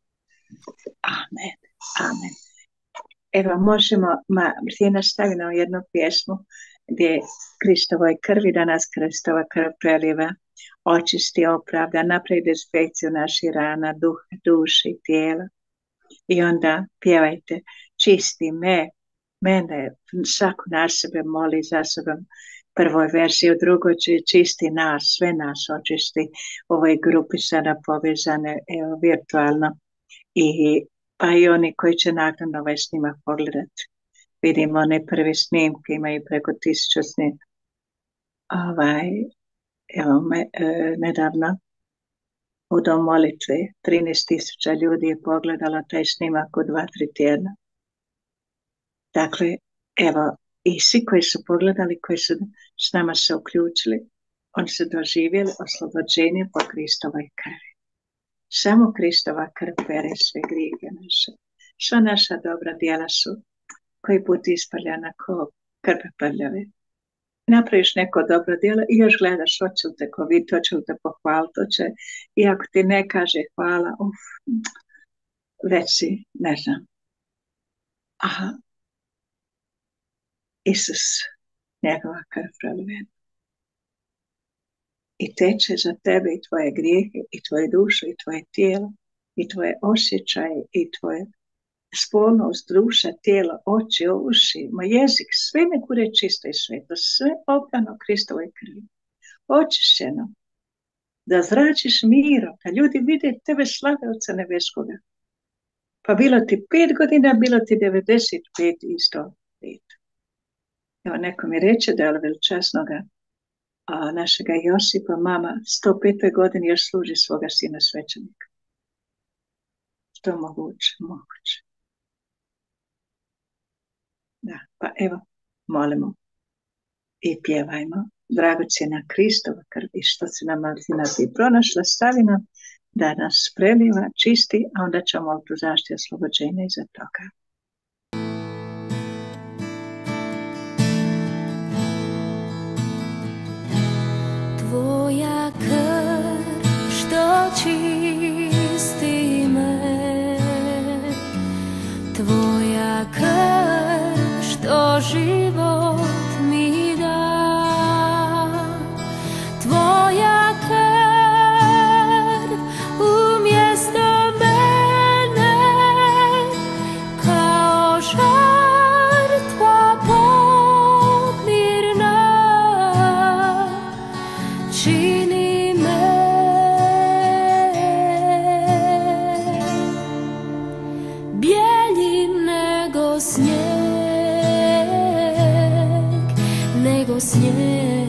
Amen. Amen. Evo, možemo, ma, Martina stavi na jednu pjesmu gdje Kristovoj krvi, da nas Kristova krv preliva, očisti, opravda, napravi dezinfekciju naših rana, duha, duše i tijela. I onda pjevajte, čisti me, mene, svako na sebe moli za sebe. Prvoj verziji, u drugoj čisti nas, sve nas očisti. U ovoj grupi sada povezane, evo, virtualno. I pa i oni koji će nakon ovaj snimak pogledati. Vidimo one prve snimke, imaju preko tisuću snimka. Ovaj, evo me, e, nedavno u dom molitve trinaest tisuća ljudi je pogledalo taj snimak u dva, tri tjedna. Dakle, evo, i svi koji su pogledali, koji su s nama se uključili, oni su doživjeli oslobođenje po Kristovoj krvi. Samo Kristova krv pere sve grijehe naše. Sva naša dobra djela su koji put ispaljana ko krpe prljave. napraviš neko dobro djelo i još gledaš hoće li te ko vidi, hoće li te pohvaliti, hoće, i ako ti ne kaže hvala, uf, već si, ne znam. Aha, Isus, njegova krv prolivena. I teče za tebe i tvoje grijehe, i tvoje duše, i tvoje tijelo, i tvoje osjećaje, i tvoje spolnost, duša, tijelo, oči, uši, moj jezik, sve nek bude čisto i sveto, sve oprano Kristovoj krvi, očišćeno, da zračiš mirom, da ljudi vide tebe slave Oca nebeskoga. Pa bilo ti pet godina, bilo ti devedeset pet i sto pet. Evo, neko mi reče da je veličasnoga a našega Josipa, mama, sto petoj godini još služi svoga sina svećenika. Što je moguće? Moguće. Da, pa evo, molimo i pjevajmo. Dragocjena Kristova krv, i što se nam Martina ti pronašla, stavi nam da nas preliva, čisti, a onda ćemo moliti zaštiti oslobođenja iza toga. Tvoja krv što čisti me, tvoja krv što život mi da, tvoja krv umjesto mene kao žrtva pomirna čini me bijeljim nego snijeg, nego snijeg,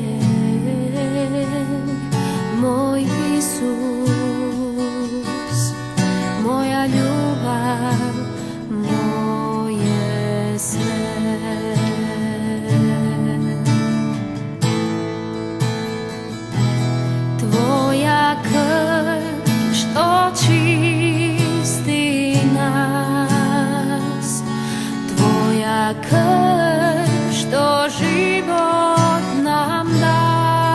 moj Isus, moja ljubav, moje sve. Tvoja krv što čisti nas, tvoja krv što život nam da,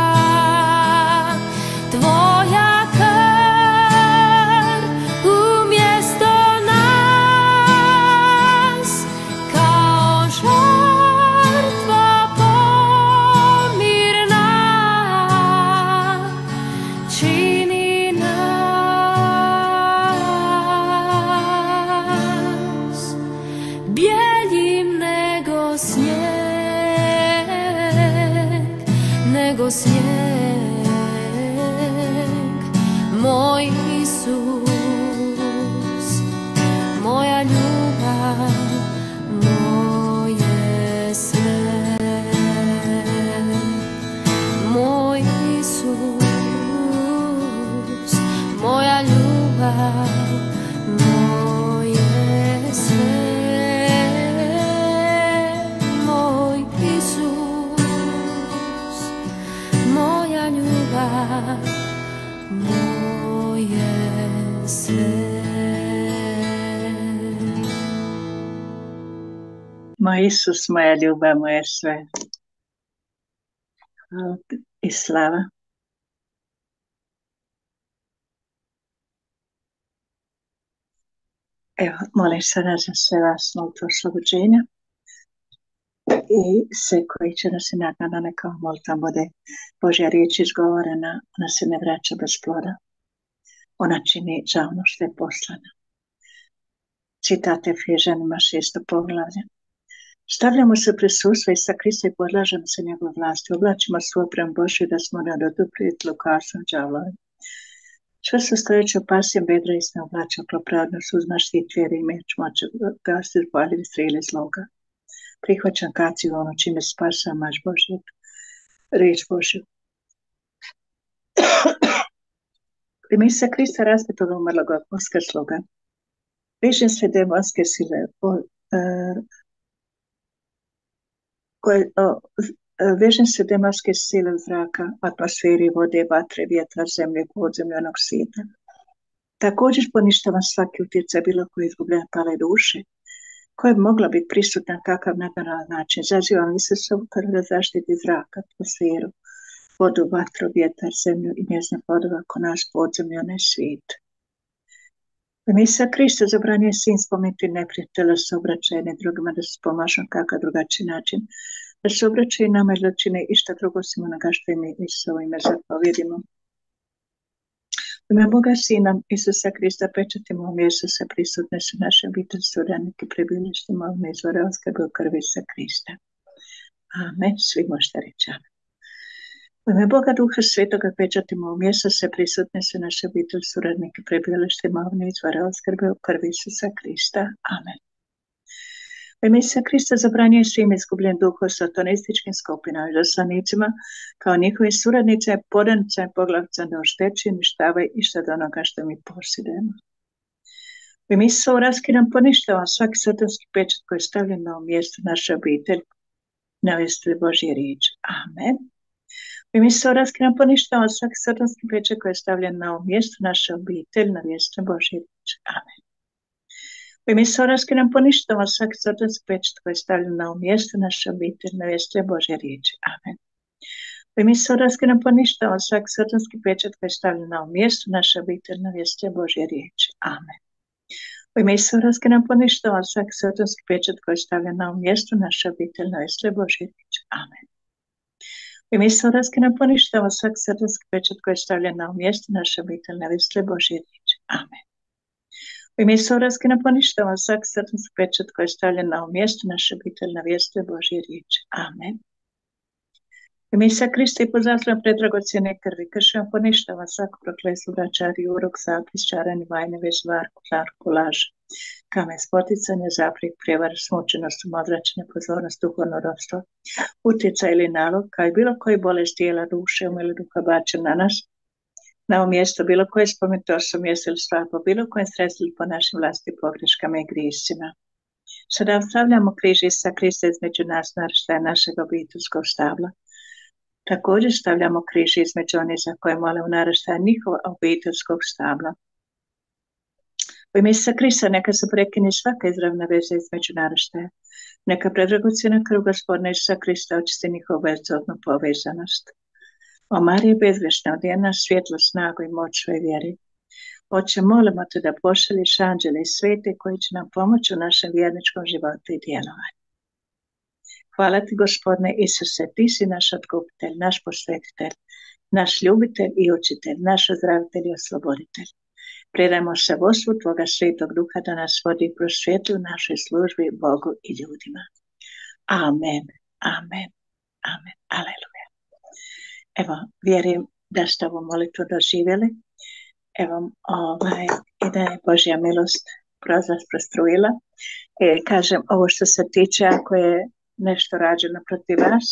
tvoja krv umjesto nas kao žrtva pomirna čini nas bijeljim nego snijeg, nego snijeg, moj Isus, moja ljubav, moje sve, moj Isus, moja ljubav, moje sve, moj Isus, moja ljubav, moje sve. Moj Isus, moja ljubav, moje sve. Hvala i slava. Evo, molim sada za sve vas molitvu oslobođenja i sve koji će nas i naknadno neka molitva bude Božja riječ izgovorena, ona se ne vraća bez ploda. Ona čini za ono što je poslana. Citat Efežanima šesto poglavlje. Stavljamo se pred susret sa Krista i podlažemo se njegove vlasti. Oblačimo svoju opremu Božju da smo ne odupriti lukavstvom đavlovim. Čvrsto stojeći opasjem bedra i sne oblači okolo pravednost, uzma štit vjere i meč moće gasti zboljivi strele zloga. Prihvaćam kaciju ono čime spasa mač Božju, riječ Božju. Ime Isusa Krista raspetoga umrloga, uskrsloga, vežem sve demonske sile, o, uh, koje, o, vežem se demonske sile zraka, atmosferi, vode, vatre, vjetra, zemlje, podzemljenog svijeta. Također poništavam svaki utjecaj bilo koje izgubljene pale duše, koja bi mogla biti prisutna kakav na način. Zazivamo Isusovu krv da zaštiti zrak, atmosferu, vodu, vatru, vjetar, zemlju i njezine plodove oko nas, podzemlje, onaj svijet. Misija Krista zabranjuje svim spomenuti neprijatelja se obraćaju jedni drugima da se pomažu na kakav drugačiji način, da se obraćaju nama i da čine išta drugo osim onoga što im Isusovo ime zapovjedimo. U ime Boga Sina Isusa Krista pečatimo u mjestu se prisutne su naše obitelji, suradnike, prebivalištima, ovome izvore oskrbe u krvi Isusa Krista. Amen. Svi možete reći amen. U ime Boga Duha Svetoga pečatimo u mjesto se prisutne su naše obitelji, suradnike, prebivalištima, ovome izvore oskrbe u krvi Isusa Krista. Amen. U ime Isusa Krista zabranjuje svim izgubljen duhu satanističkim skupinama i zaslanicima kao njihovim suradnicima, podanicima i poglavicama da oštećuju, uništavaju išta od onoga što mi posjedujemo. U ime Isusa raskidam, poništavam svaki satanski pečat koji je stavljen na ovom mjestu naše obitelji, navesti Božje riječi. Amen. U ime Isusa raskidam, poništavam svaki satanski pečat koji je stavljen na ovom mjestu naše obitelji, navesti Božje riječi. Amen. U ime Isusa raskidam, poništavam svaki satanski pečat koji je stavljen na ovom mjestu naše obitelji, navesti Božje riječi. Amen. U ime Isusa raskidam, poništavam svaki satanski pečat koji je stavljen na ovom mjestu naše obitelji, navesti Božje riječi. Amen. U ime Isusa raskidam, poništavam svaki satanski pečat koji je stavljen na ovom mjestu naše obitelji, navesti Božje riječi. Amen. U ime Isusa raskidam, poništavam svaki satanski pečat koji je stavljen na ovom mjestu naše obitelji, navesti Božje riječi. Amen. U ime Isusa raskidam, poništavam svaki satanski pečat koji je stavljen na ovom mjestu naše obitelji, navesti Božje riječi. Amen. U ime Isusa Krista i pod zaslavom predragocjene krvi kršćan poništava svako prokletstvo, vraćari, urok, zapis, čaranje, vajne, već, varku, larku, laž, kamen, spoticanje, zaprijek, prijevar, smučenost, odvraćanje, pozornost, duhovno ropstvo, utjecaj ili nalog, kao i bilo koji bolest tijela, duše, um ili duha bačen na nas, na ovo mjesto, bilo koje spomenuto osob, mjesto ili stvar, po bilo kojem sredstvu ili po našim vlastitim pogreškama i griješcima. Sada stavljamo križ Isusa Krista između nas, naraštaja našeg obiteljskog stabla. Također stavljamo križ između onih za koje mole u naraštaja njihova obiteljskog stabla. U ime Isusa Krista neka se prekine svaka izravna veza između naraštaja. Neka predragocjena krv Gospodina Isusa Krista očisti njihovu bezodnu povezanost. O Marije bezgrešna, odjena svjetlo, snagu i moć svoje vjeri. Oče, molimo te da pošalješ anđele i svete koji će nam pomoći u našem vjerničkom životu i djelovanju. Hvala ti, Gospodine Isuse, ti si naš otkupitelj, naš posvetitelj, naš ljubitelj i učitelj, naš ozdravitelj i osloboditelj. Predajmo se vodstvu Tvoga Svetog Duha da nas vodi kroz svijetu u našoj službi Bogu i ljudima. Amen, amen, amen, aleluja. Evo, vjerujem da ste ovu molitvu doživjeli. Evo, ovaj, i da je Božja milost kroz vas prostrujila. E, kažem, ovo što se tiče, ako je nešto rađeno protiv vas,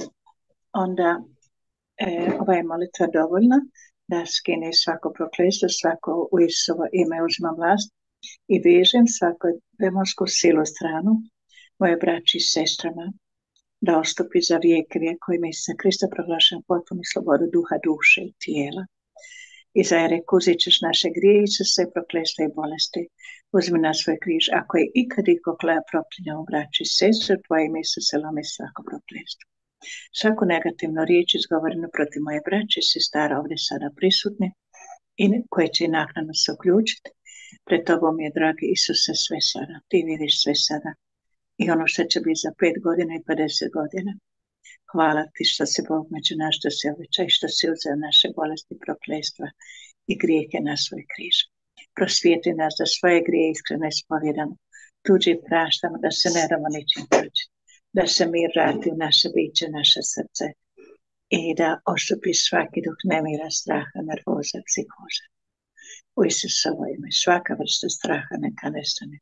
onda e, ova je molitva dovoljna da skine svako prokletstvo, svako u Isusovo ime uzma vlast i vežem svaku demonsku silu stranu moje braći i sestrama da ostupi za vijek vijek u ime Isusa Krista proglašam potpunu slobodu duha, duše i tijela. I zajerek uzet ćeš naše grije, Isuse, prokletstva i bolesti. Uzmi na svoj križ, ako je ikad iko kleja proklinjao braći i sestre, tvoje ime Isuse lomi svako prokletstvo. Svaku negativnu riječ izgovorenu protiv moje braće i sestara ovdje sada prisutni i koje će i naknadno se uključiti. Pred tobom je, dragi Isuse, sve sada. Ti vidiš sve sada. I ono što će biti za pet godina i pedeset godina. Hvala ti što si Bog među nas, što si obećao i što si uzeo naše bolesti, prokletstva i grijehe na svoj križ. Prosvijeti nas da svoje grije iskreno ispovjedamo, tuđi praštamo, da se ne damo ničim tuđi, da se mir vrati u naše biće, naše srce i da ostupi svaki duh nemira, straha, nervoza, psihoza. U Isusovo ime svaka vrsta straha neka nestane.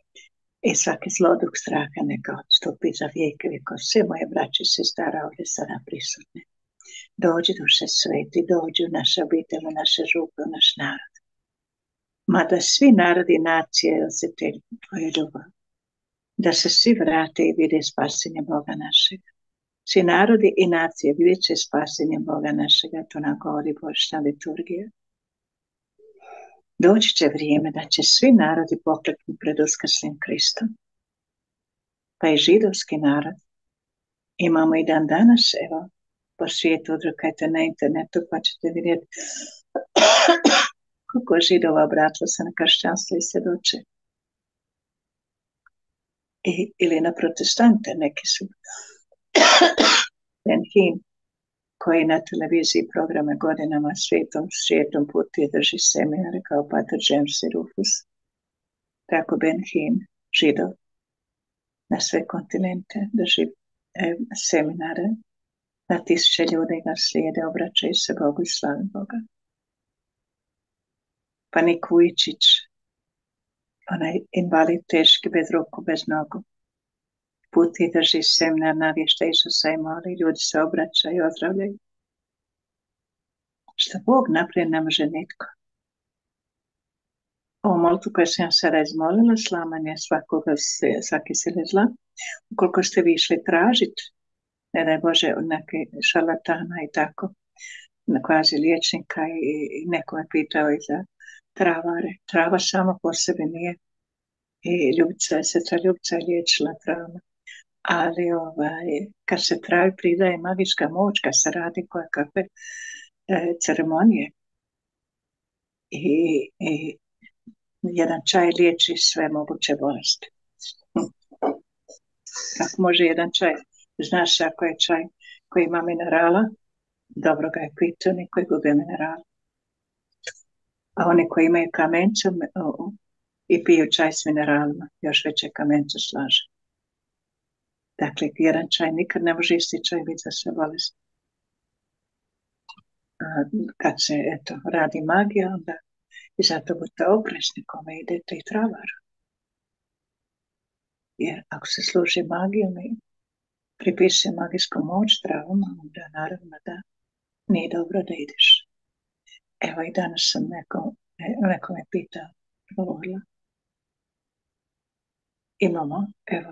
I svaki zloduh straha neka odstupi za vijek vijekov. Sve moje braće i sestara ovdje sada prisutne. Dođi, duše sveti, dođi u naše obitelj, u naše župe, u naš narod. Mada svi narodi i nacije osjete tvoje ljubav. Da se svi vrate i vide spasenje Boga našega. Svi narodi i nacije vidjet će spasenje Boga našega, to nam govori Božja liturgija. Doći će vrijeme da će svi narodi pokleknuti pred uskrslim Kristom. pa i židovski narod. Imamo i dan danas, evo, po svijetu, odrukajte na internetu pa ćete vidjeti koliko židova obratilo se na kršćanstvo i svjedoče. I, ili na protestante, neki su. Ben Hinn, koji na televiziji programe godinama svijetom, svijetom puti i drži seminare kao Pater James i Rufus. Tako Ben Hinn, židov, na sve kontinente drži e, seminare, na tisuće ljudi ga slijede, obraćaju se Bogu i slavi Boga. Pa Nik Vujčić, onaj invalid teški, bez ruku, bez nogu, puti i drži seminar, navješta Isusa i moli, ljudi se obraćaju i ozdravljaju. Što Bog naprijed ne može nitko. Ovo molitvu koju sam ja sada izmolila, slamanje svakoga, svake sile zla. Ukoliko ste vi išli tražiti, ne daj Bože, od neke šarlatana i tako, na kvazi liječnika i, i neko je pitao i za travare. Trava sama po sebi nije. I Ljubica, sestra Ljubica je liječila travama. Ali ovaj, kad se travi pridaje magička moć, kad se radi koje kakve e, ceremonije. I, i jedan čaj liječi sve moguće bolesti. Kako može jedan čaj? Znaš ako je čaj koji ima minerala, dobro ga je pito, niko je gube minerala. A oni koji imaju kamencu i piju čaj s mineralima, još veće kamencu slaže. Dakle, jedan čaj nikad ne može isti čaj biti za sve bolesti. Kad se, eto, radi magija, onda i zato budete oprezni kome idete i travaru. Jer ako se služi magijom i pripisuje magijsku moć travama, onda naravno da nije dobro da ideš. Evo i danas sam neko, neko me pitao, govorila. Imamo, evo,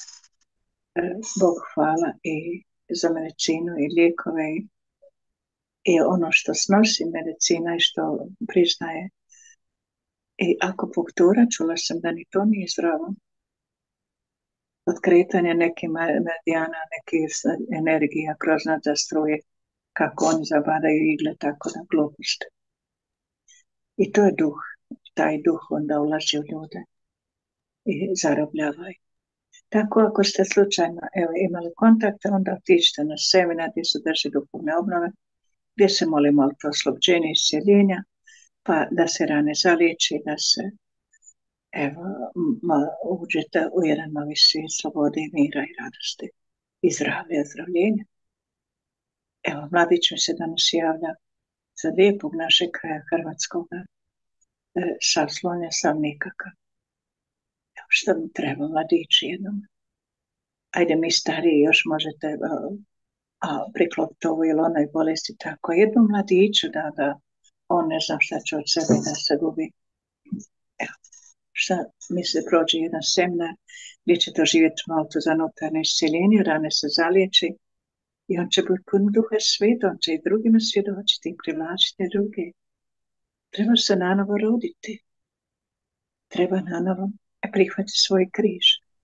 Bogu hvala i za medicinu i lijekove i, i ono što snosi medicina i što priznaje. I akupunktura, čula sam da ni to nije zdravo. Otkretanje nekih meridijana, nekih energija kroz nadzor struje, kako oni zabadaju igle, tako da glupost. I to je duh. Taj duh onda ulazi u ljude i zarobljava ih. Tako ako ste slučajno evo, imali kontakte, onda otičite na seminar gdje se drži duhovne obnove, gdje se moli molitva oslobođenja i iscjeljenja, pa da se rane zaliječi, da se evo, uđete u jedan novi svijet slobode i mira i radosti i zdravlja, zdravljenja. Evo, mladić mi se danas javlja za lijepog našeg kraja Hrvatskog, sav slonja, sav nikakav. Evo, što mi treba, mladići jednom. Ajde, mi stariji još možete a, a, priklopiti ovo ili onoj bolesti tako. Jednom mladiću da, da on ne zna šta će od sebe da se gubi. Evo, šta mi se prođe jedan seminar gdje će doživjeti malo za unutarnje iscjeljenje, rane se zaliječi i on će biti pun duha svijeta, on će i drugima svjedočiti i privlačiti druge. Treba se nanovo roditi. Treba nanovo prihvatiti svoj križ.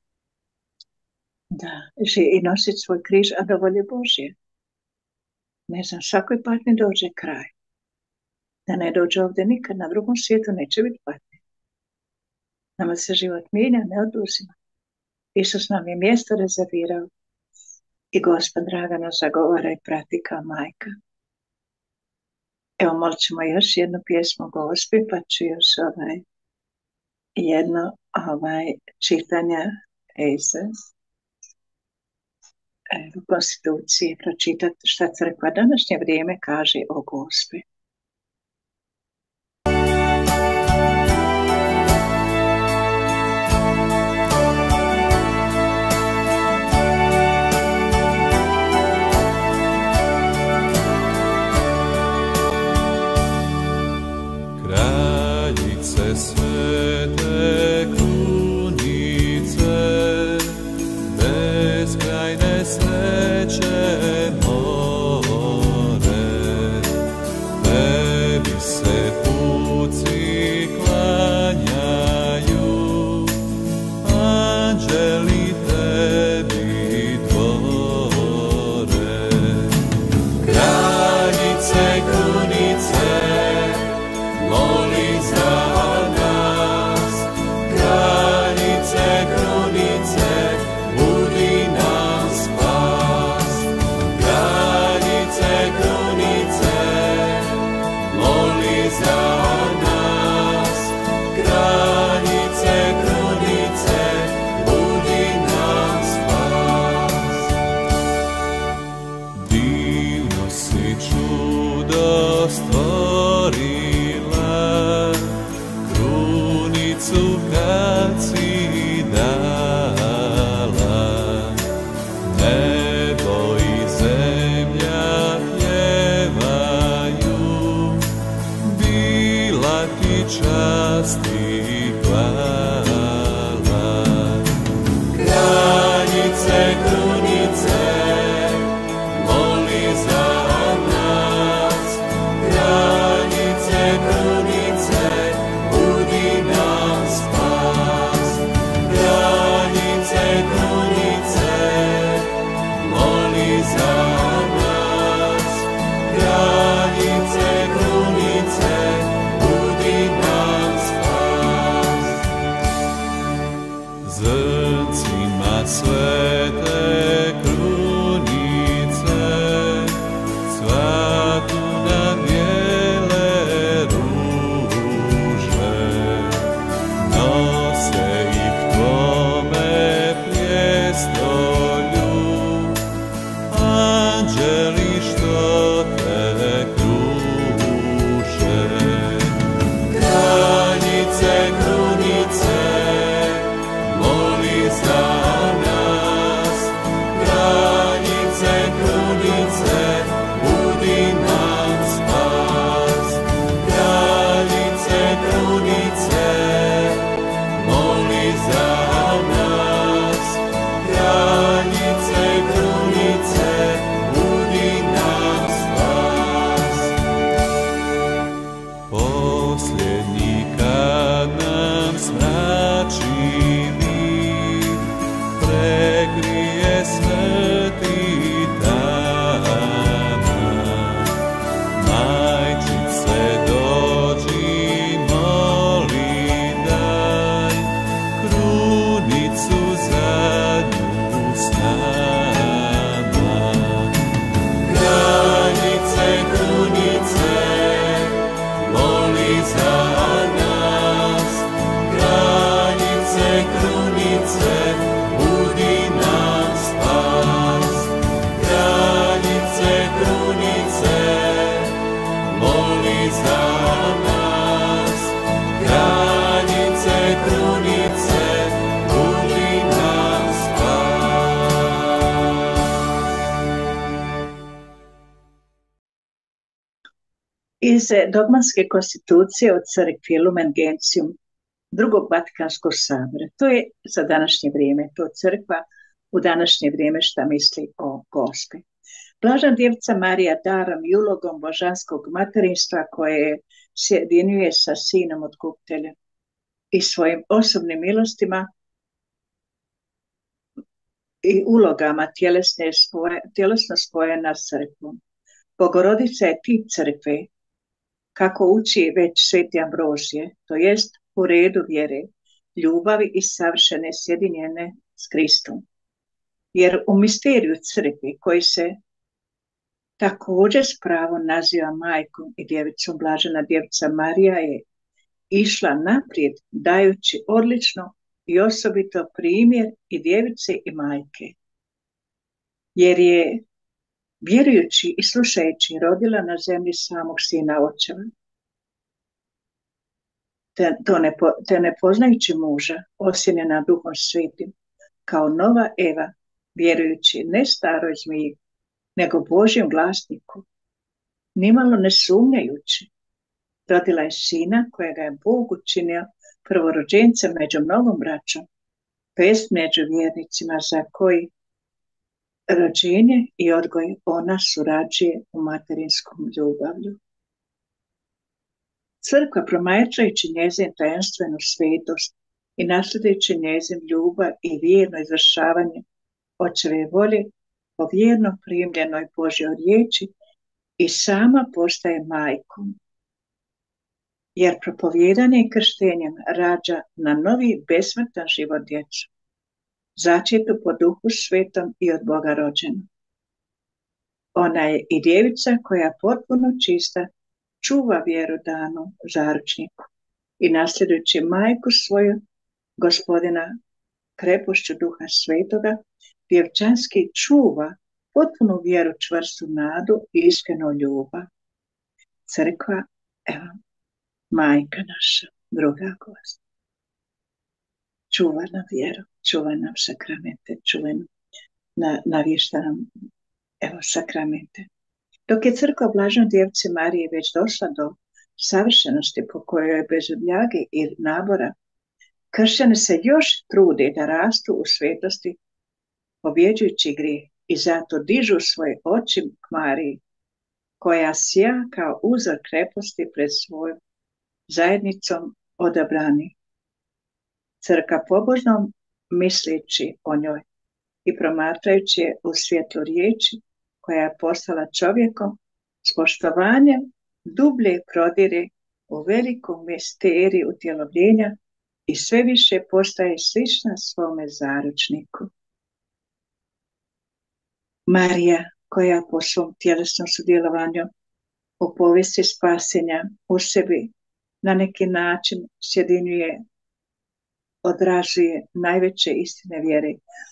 Da, i nositi svoj križ, a do volje Božje. Ne znam, svakoj patnji dođe kraj. Da ne dođe ovdje nikad, na drugom svijetu neće biti patnje. Nama se život mijenja, ne oduzima. Isus nam je mjesto rezervirao i Gospod draga nas zagovara i prati kao majka. Evo, molit ćemo još jednu pjesmu Gospi, pa ću još ovaj, jedno ovaj, čitanje iz evo, konstitucije pročitati šta crkva današnje vrijeme kaže o Gospi. Svete krunice, beskrajne sreće more, krunice, moli za nas. Kraljice krunice, budi nam spas. Zrncima svete krunice, cvatu na bijele ruže, nose ih tvome prijestolju, anđeli što te kruže. Kraljice krunice, moli za nas. Kraljice krunice, budi nam spas. Kraljice krunice, moli za nas. Kraljice krunice, budi nam spas. Posljednji kad nam smrači mir, prekrije smrti tama. Majčice dođi, moli daj, krunicu zadnju s nama. Kraljice krunice, moli za nas. Kraljice krunice, budi nam spas. Kraljice krunice, moli za nas. Kraljice krunice, budi nam spas. Iz dogmatske konstitucije od crkvi Lumen Gentium drugog Vatikanskog sabora. To je za današnje vrijeme, to crkva u današnje vrijeme šta misli o Gospi. Blažena Djevica Marija darom i ulogom božanskog materinstva koje sjedinjuje sa sinom otkupitelja i svojim osobnim milostima i ulogama tjelesne spoje, tjelesno spojena s crkvom. Bogorodica je tip crkve, kako uči već sveti Ambrozije, to jest u redu vjere, ljubavi i savršene sjedinjene s Kristom. Jer u misteriju crkve, koji se također s pravom naziva majkom i djevicom, Blažena Djevica Marija je išla naprijed dajući odlično i osobito primjer i djevice i majke. Jer je vjerujući i slušajući rodila na zemlji samog sina očeva. Te, to ne, te ne poznajući muža, osjenjena Duhom Svetim, kao nova Eva, vjerujući ne staroj zmiji, nego Božjem glasniku, nimalo ne sumnjajući, rodila je sina kojega je Bog učinio prvorođencem među mnogom braćom, pest među vjernicima, za koji rođenje i odgoj ona surađuje u materinskom ljubavlju. Crkva, promatrajući njezin tajenstvenu svetost i nasljedujući njezin ljubav i vjerno izvršavanje očeve volje po vjerno primljenoj Božjoj riječi, i sama postaje majkom. Jer propovijedanje i krštenjem rađa na novi besmrtan život djecu, začetu po Duhu Svetom i od Boga rođenu. Ona je i djevica koja potpuno čista čuva vjeru danu zaručniku i nasljedujući majku svoju, Gospodina, krepošću Duha Svetoga, djevčanski čuva potpunu vjeru, čvrstu nadu i iskrenu ljubav. Crkva, evo, majka naša, druga gost. Čuva nam vjeru, čuva nam sakramente, čuva nam, na, navješta nam, evo, sakramente. Dok je crkva Blaženoj Djevici Marije već došla do savršenosti po kojoj je bez ljage i nabora, kršćani se još trude da rastu u svetosti, pobjeđujući grijeh, i zato dižu svoje oči k Mariji, koja sja kao uzor kreposti pred svojom zajednicom odabrani. Crkva pobožnom misleći o njoj i promatrajući je u svjetlu riječi koja je postala čovjekom, s poštovanjem dublje prodire u velikom misteriju utjelovljenja i sve više postaje slična svome zaručniku. Marija, koja po svom tjelesnom sudjelovanju u povijesti spasenja u sebi na neki način sjedinjuje, odražuje najveće istine vjere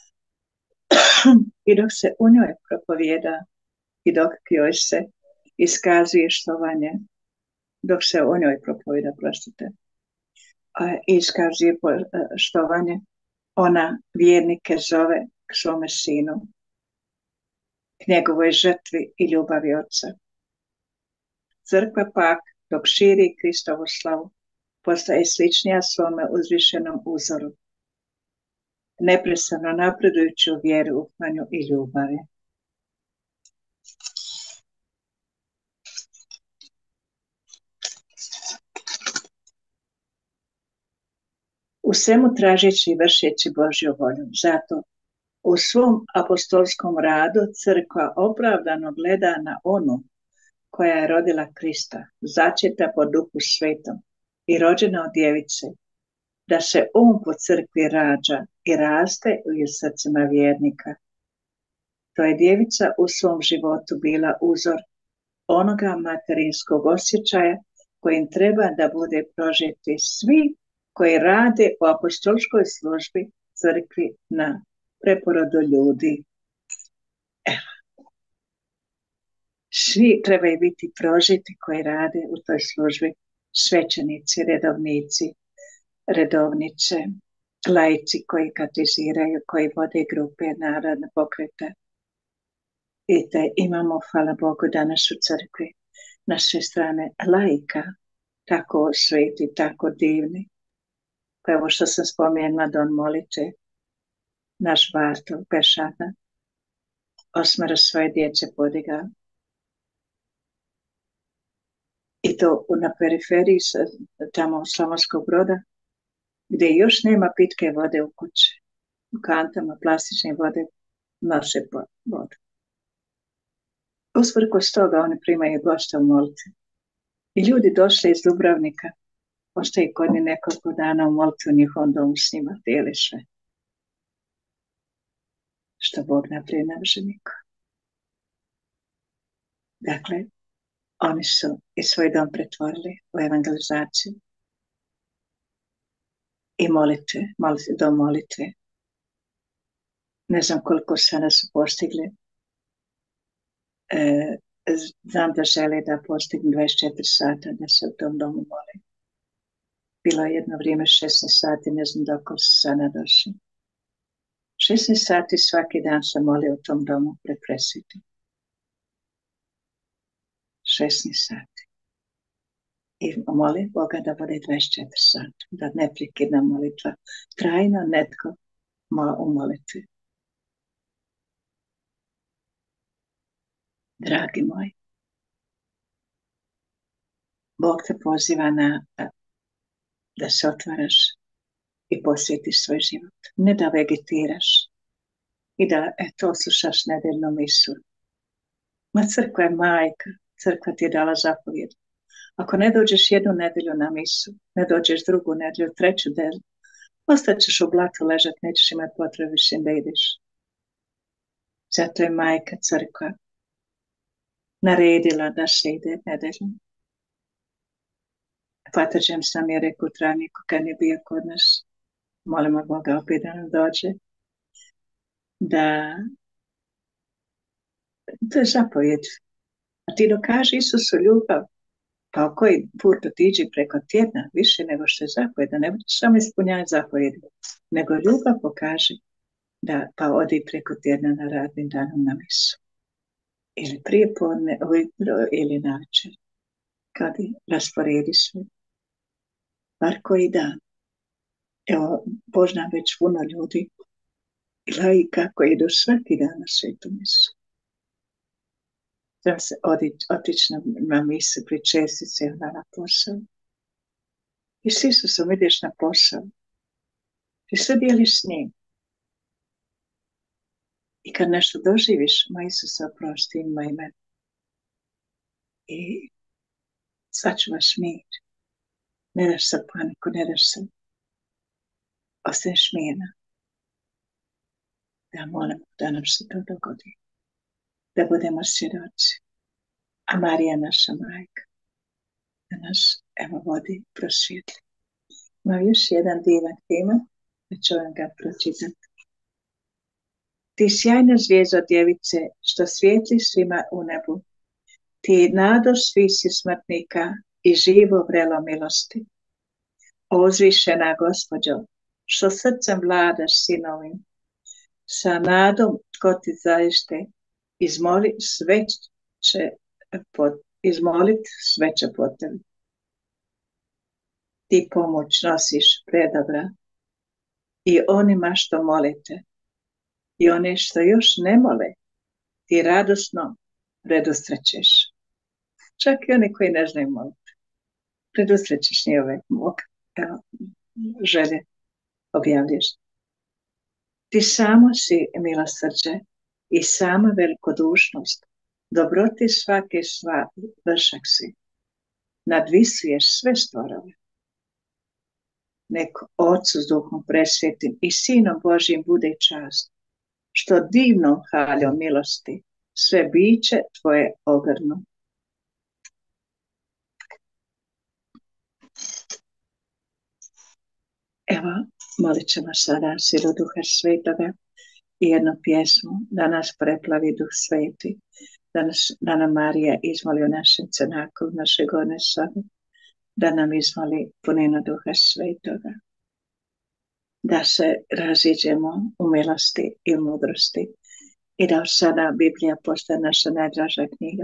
i dok se u njoj propovijeda i dok joj se iskazuje štovanje, dok se o njoj propovijeda, prostite, a iskazuje štovanje, ona vjernike zove k svome sinu, k njegovoj žrtvi i ljubavi Otca. Crkva pak, dok širi Kristovu slavu, postaje sličnija svome uzvišenom uzoru, neprestano napredujući u vjeru, uklanju i ljubavi. U svemu tražeći i vršeći Božju volju. Zato u svom apostolskom radu crkva opravdano gleda na onu koja je rodila Krista, začeta po Duhu Svetom i rođena od djevice, da se on po crkvi rađa i raste u srcima vjernika. To je djevica u svom životu bila uzor onoga materinskog osjećaja kojim treba da bude prožeti svi koji rade u apostolskoj službi crkvi na preporodu ljudi. Evo. Svi trebaju biti prožeti koji rade u toj službi, svećenici, redovnici, redovnice, laici koji katiziraju, koji vode grupe, narodne pokrete. I te imamo, hvala Bogu, danas u crkvi na sve strane laika, tako sveti, tako divni. Pa evo što sam spomenula, Don Molite, naš Bartol Pešana, osmero svoje djece podigao. I to na periferiji, tamo u Slavonskog Broda, gdje još nema pitke vode u kući. U kantama plastične vode nose vodu. Usprkos toga oni primaju gošta u molitvi. I ljudi došli iz Dubrovnika, ostaje kod njih nekoliko dana u molitvi u njihovom domu s njima, dijeli sve. Što Bog naprijed ne može niko. Dakle, oni su i svoj dom pretvorili u evangelizaciju i molitve, molitve do molitve. Ne znam koliko sada su postigli. E, znam da žele da postignu dvadeset četiri sata da se u tom domu moli. Bilo je jedno vrijeme šesnaest sati, ne znam dok se sada došli. šesnaest sati svaki dan se moli u tom domu pred presvetom. šesnaest sati. I moli Boga da bude dvadeset četiri sata, da ne prekidna molitva. Trajno netko ma u molitvi. Dragi moji, Bog te poziva na da se otvaraš i posvetiš svoj život. Ne da vegetiraš i da eto oslušaš nedeljnu misu. Ma crkva je majka, crkva ti je dala zapovjed. Ako ne dođeš jednu nedelju na misu, ne dođeš drugu nedelju, treću nedelju, ostaćeš u blatu ležat, nećeš imati potrebe više da ideš. Zato je majka crkva naredila da se ide nedeljom. Pater James nam je rekao u travniku kad je bio kod nas, molimo Boga opet da nam dođe, da to je zapovjed. A ti dokaži Isusu ljubav, pa o koji put otiđi preko tjedna, više nego što je zapovjed, da ne budeš samo ispunjavati zapovjedi, nego ljubav pokaži da pa odi preko tjedna na radnim danom na misu. Ili prije podne, ujutro ili navečer, kad rasporedi sve. Bar koji dan. Evo, poznam već puno ljudi i laika koji idu svaki dan na svetu misu. Znam se otići na, na misu, pričestiti se onda na posao. I s Isusom ideš na posao. I sve dijeliš s njim. I kad nešto doživiš, ma Isusa oprosti ima i mene. I sačuvaš mir. Ne daš se paniku, ne daš se. Ostaneš mirna. Ja molim da nam se to dogodi. Da budemo svjedoci. A Marija naša majka da nas evo vodi kroz svjetlo. Ima još jedan divan tema, da ću vam ga pročitati. Ti sjajna zvijezdo djevice, što svijetli svima u nebu, ti nado svisi smrtnika i živo vrelo milosti. O uzvišena gospođo, što srcem vladaš sinovim, sa nadom tko ti zaiste, izmoli sve će pot, izmolit sve će po tebi. Ti pomoć nosiš predobra i onima što molite, i one što još ne mole, ti radosno predustrećeš. Čak i oni koji ne znaju moliti. Predustrećeš njihove evo, želje, objavljuješ. Ti samo si milosrđe i sama velikodušnost, dobroti svake sva vršak si. Nadvisuješ sve stvorove. Nek Ocu s Duhom presvetim i Sinom Božjim bude čast, što divnom haljom milosti sve biće tvoje ogrnu. Evo, molit ćemo sada silu Duha Svetoga i jednu pjesmu da nas preplavi Duh Sveti, da, nas, da nam Marija izmoli u našem cenaku, naše gornje sobe, da nam izmoli puninu Duha Svetoga, da se raziđemo u milosti i u mudrosti i da od sada Biblija postaje naša najdraža knjiga.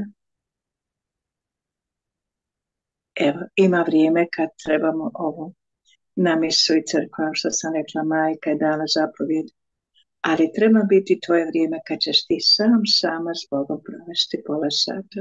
Evo, ima vrijeme kad trebamo ovo namisu i crkva, što sam rekla, majka je dala zapovjed, ali treba biti tvoje vrijeme kad ćeš ti sam, sama s Bogom provesti pola sata.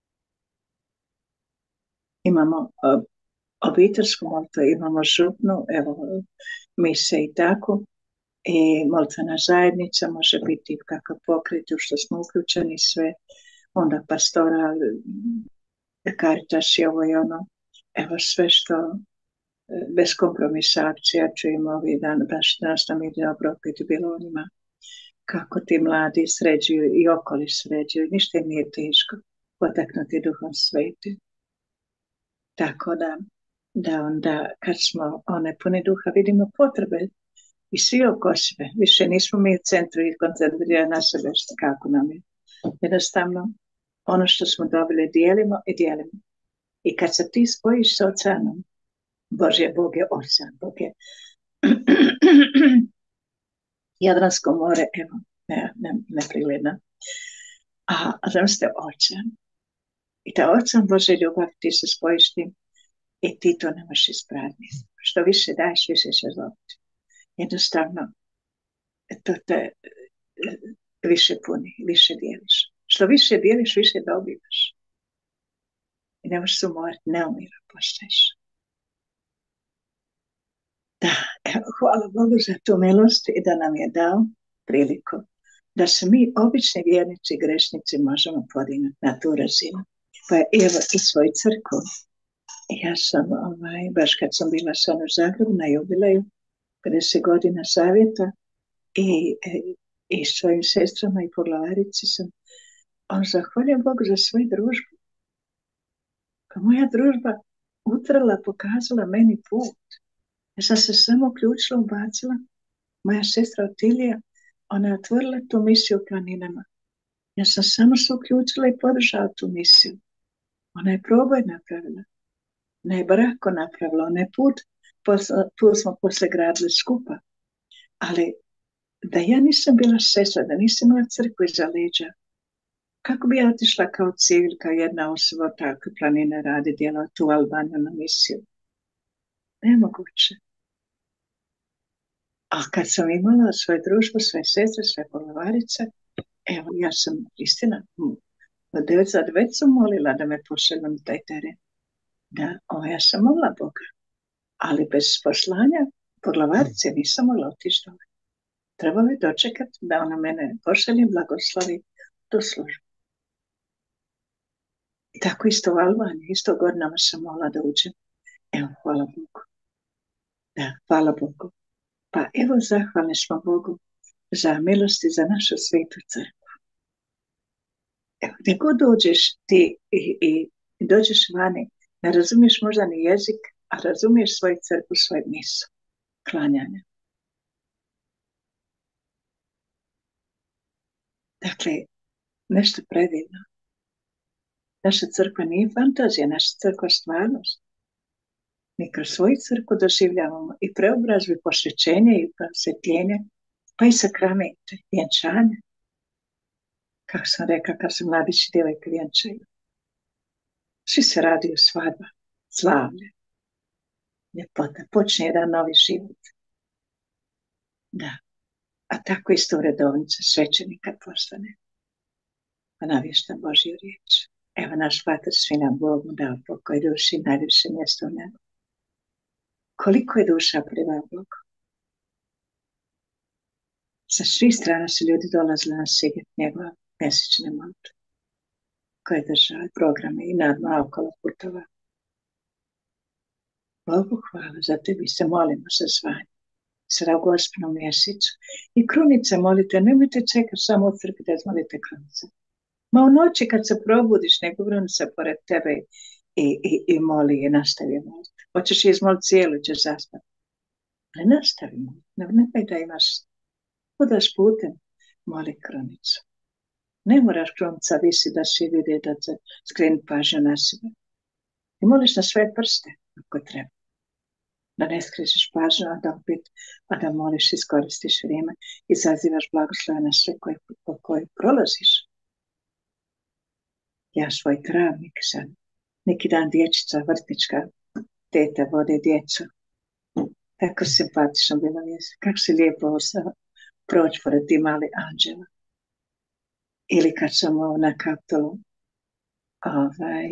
Imamo uh, obiteljsku molitvu, imamo župnu, evo, mise i tako, i molitvena zajednica može biti kakav pokret, u što smo uključeni sve, onda pastoral, Caritas i ovo i ono, evo sve što bez kompromisa akcija čujemo ovih dana, baš danas nam ide dobro opet bilo onima kako ti mladi sređuju i okoli sređuju, ništa im nije teško potaknuti Duhom Svetim. Tako da, da onda kad smo one puni Duha vidimo potrebe i svi oko sebe, više nismo mi u centru i koncentrirani na sebe kako nam je. Jednostavno ono što smo dobili dijelimo i dijelimo. I kad se ti spojiš sa oceanom, Bože, Bog je ocean, Bog je Jadransko more, evo, ne, ne, nepregledno. A, a znam ste ocean. I ta ocean Bože ljubav, ti se spojiš tim i ti to ne možeš ispraviti. Što više daješ, više ćeš dobiti. Jednostavno, to te više puni, više dijeliš. Što više dijeliš, više dobivaš. I ne možeš se umoriti, neumiran postaješ. Da, evo, hvala Bogu za tu milost i da nam je dao priliku da se mi, obični vjernici, grešnici, možemo podignuti na tu razinu. Pa evo i svoju crkvu. Ja sam, ovaj, baš kad sam bila sam u Zagrebu na jubileju, pedeset godina savjeta i, i, i svojim sestrama i poglavarici sam, on zahvaljujem Bogu za svoju družbu. Pa moja družba utrla, pokazala meni put. Ja sam se samo uključila, ubacila. Moja sestra Otilija, ona je otvorila tu misiju u planinama. Ja sam samo se uključila i podržala tu misiju. Ona je proboj napravila. Ona je brako napravila. Ona je put, put smo posle gradili skupa. Ali da ja nisam bila sestra, da nisam imala crkvu iza leđa, kako bi ja otišla kao civil, kao jedna osoba tako planine radi, djela tu Albaniju na misiju? Nemoguće. A kad sam imala svoje društvo, svoje sestre, svoje poglavarice, evo, ja sam, istina, od devet za devet sam molila da me pošalju na taj teren. Da, o, ja sam molila Boga. Ali bez poslanja poglavarice nisam mogla otići dole. Trebalo je dočekati da ona mene pošalje, blagoslovi tu službu. I tako isto u Albaniji, isto godinama sam molila da uđem. Evo, hvala Bogu. Da, hvala Bogu. Pa evo, zahvalni smo Bogu za milosti za našu svetu crkvu. Evo, gdje god dođeš ti i, i, i dođeš vani, ne razumiješ možda ni jezik, a razumiješ svoju crkvu, svoju misu, klanjanje. Dakle, nešto predivno. Naša crkva nije fantazija, naša crkva je stvarnost. Mi kroz svoju crkvu doživljavamo i preobrazbu, i posvećenje, i prosvjetljenje, pa i sakramente, vjenčanje. Kako sam rekla, kad se mladići djevojke vjenčaju. Svi se radi u svadba, slavlje, ljepota, počne jedan novi život. Da, a tako isto u redovnice svećenika postane. Pa navješta Božju riječ. Evo naš Pater svi nam Bog mu dao pokoj duši, najljepše mjesto u nebu. Koliko je duša prema Bogu? Sa svih strana su ljudi dolazili na siget njegova mjesečne molitve, koje država programe i nadma okolo putova. Bogu hvala, za tebi se molimo za zvanje, sada u Gospnom mjesecu. I krunice molite, nemojte čekati samo u crkvi da izmolite krunice. Ma u noći kad se probudiš, nego krunica pored tebe i, i, i moli i nastavi moliti. Hoćeš je izmoliti cijelu, ćeš zaspati. Ne nastavi moliti, ne, ne da imaš, podaš putem, moli krunicu. Ne moraš krunica visi da svi vidi da se skreni pažnju na sebe. I moliš na sve prste, ako treba. Da ne skrećeš pažnju, a da opet, a da moliš, iskoristiš vrijeme i zazivaš blagoslove na sve koje, po koje prolaziš. Ja svoj travnik sad, neki dan dječica, vrtnička, teta vode djecu. Tako simpatično bilo mjesto, kako se lijepo ostalo proći pored ti mali anđela. Ili kad sam na Kaptolu, ovaj,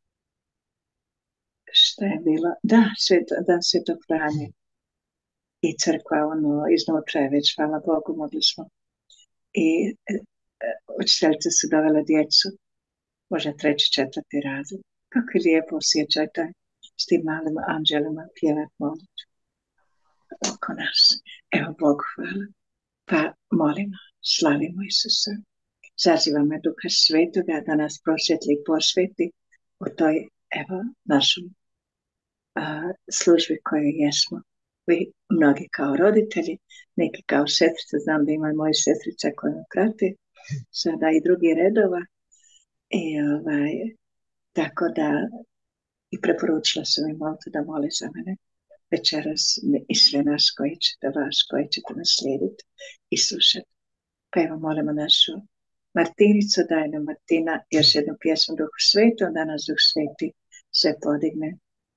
šta je bilo? Da, svet, dan Svetog Franje. I crkva, ono, iznutra je već, hvala Bogu, mogli smo. I e, učiteljice su dovele djecu, možda treći, četvrti razred. Kako je lijepo osjećaj taj s tim malim anđelima pjevat molitvu oko nas. Evo Bogu hvala. Pa molimo, slavimo Isusa. Zaziva me Duha Svetoga da nas prosvjetli i posveti u toj, evo, našoj a, službi koju jesmo. Vi mnogi kao roditelji, neki kao sestrice, znam da ima moje sestrice koje me prate, sada i drugi redova. I ovaj, tako da i preporučila sam im moliti da moli za mene večeras i sve nas koji ćete, vas koji ćete nas slijediti i slušati. Pa evo molimo našu Martinicu, daj nam Martina još jednu pjesmu Duhu Svetom, da nas Duh Sveti sve podigne.